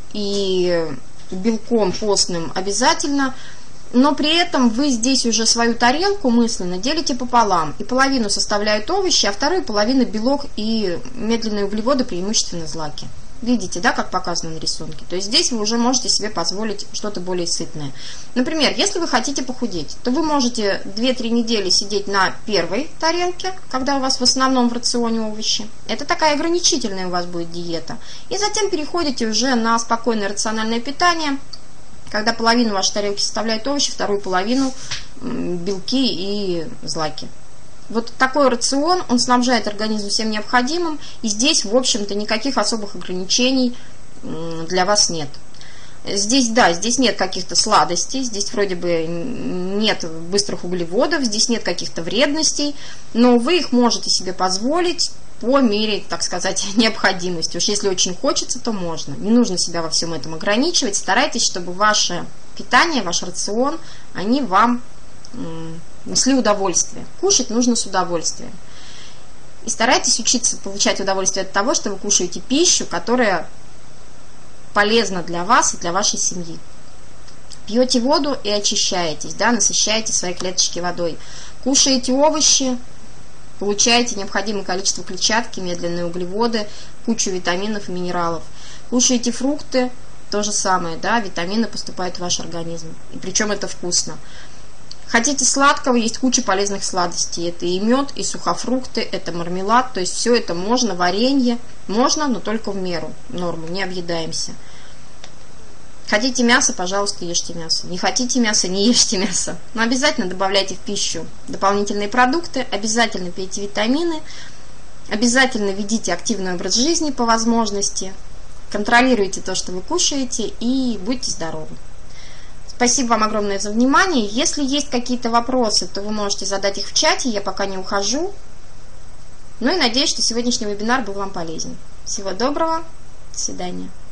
и белком постным обязательно. Но при этом вы здесь уже свою тарелку мысленно делите пополам. И половину составляют овощи, а вторую половину белок и медленные углеводы, преимущественно злаки. Видите, да, как показано на рисунке? То есть здесь вы уже можете себе позволить что-то более сытное. Например, если вы хотите похудеть, то вы можете две-три недели сидеть на первой тарелке, когда у вас в основном в рационе овощи. Это такая ограничительная у вас будет диета. И затем переходите уже на спокойное рациональное питание, когда половину вашей тарелки составляют овощи, вторую половину белки и злаки. Вот такой рацион, он снабжает организм всем необходимым, и здесь, в общем-то, никаких особых ограничений для вас нет. Здесь, да, здесь нет каких-то сладостей, здесь вроде бы нет быстрых углеводов, здесь нет каких-то вредностей, но вы их можете себе позволить по мере, так сказать, необходимости. Уж если очень хочется, то можно. Не нужно себя во всем этом ограничивать. Старайтесь, чтобы ваше питание, ваш рацион, они вам несли удовольствие. Кушать нужно с удовольствием. И старайтесь учиться получать удовольствие от того, что вы кушаете пищу, которая полезна для вас и для вашей семьи. Пьете воду и очищаетесь, да, насыщаете свои клеточки водой. Кушаете овощи, получаете необходимое количество клетчатки, медленные углеводы, кучу витаминов и минералов. Кушаете фрукты, то же самое, да, витамины поступают в ваш организм. И причем это вкусно. Хотите сладкого, есть куча полезных сладостей. Это и мед, и сухофрукты, это мармелад. То есть все это можно, варенье. Можно, но только в меру, норму, не объедаемся. Хотите мясо, пожалуйста, ешьте мясо. Не хотите мясо, не ешьте мясо. Но обязательно добавляйте в пищу дополнительные продукты, обязательно пейте витамины, обязательно ведите активный образ жизни по возможности, контролируйте то, что вы кушаете, и будьте здоровы. Спасибо вам огромное за внимание. Если есть какие-то вопросы, то вы можете задать их в чате, я пока не ухожу. Ну и надеюсь, что сегодняшний вебинар был вам полезен. Всего доброго, до свидания.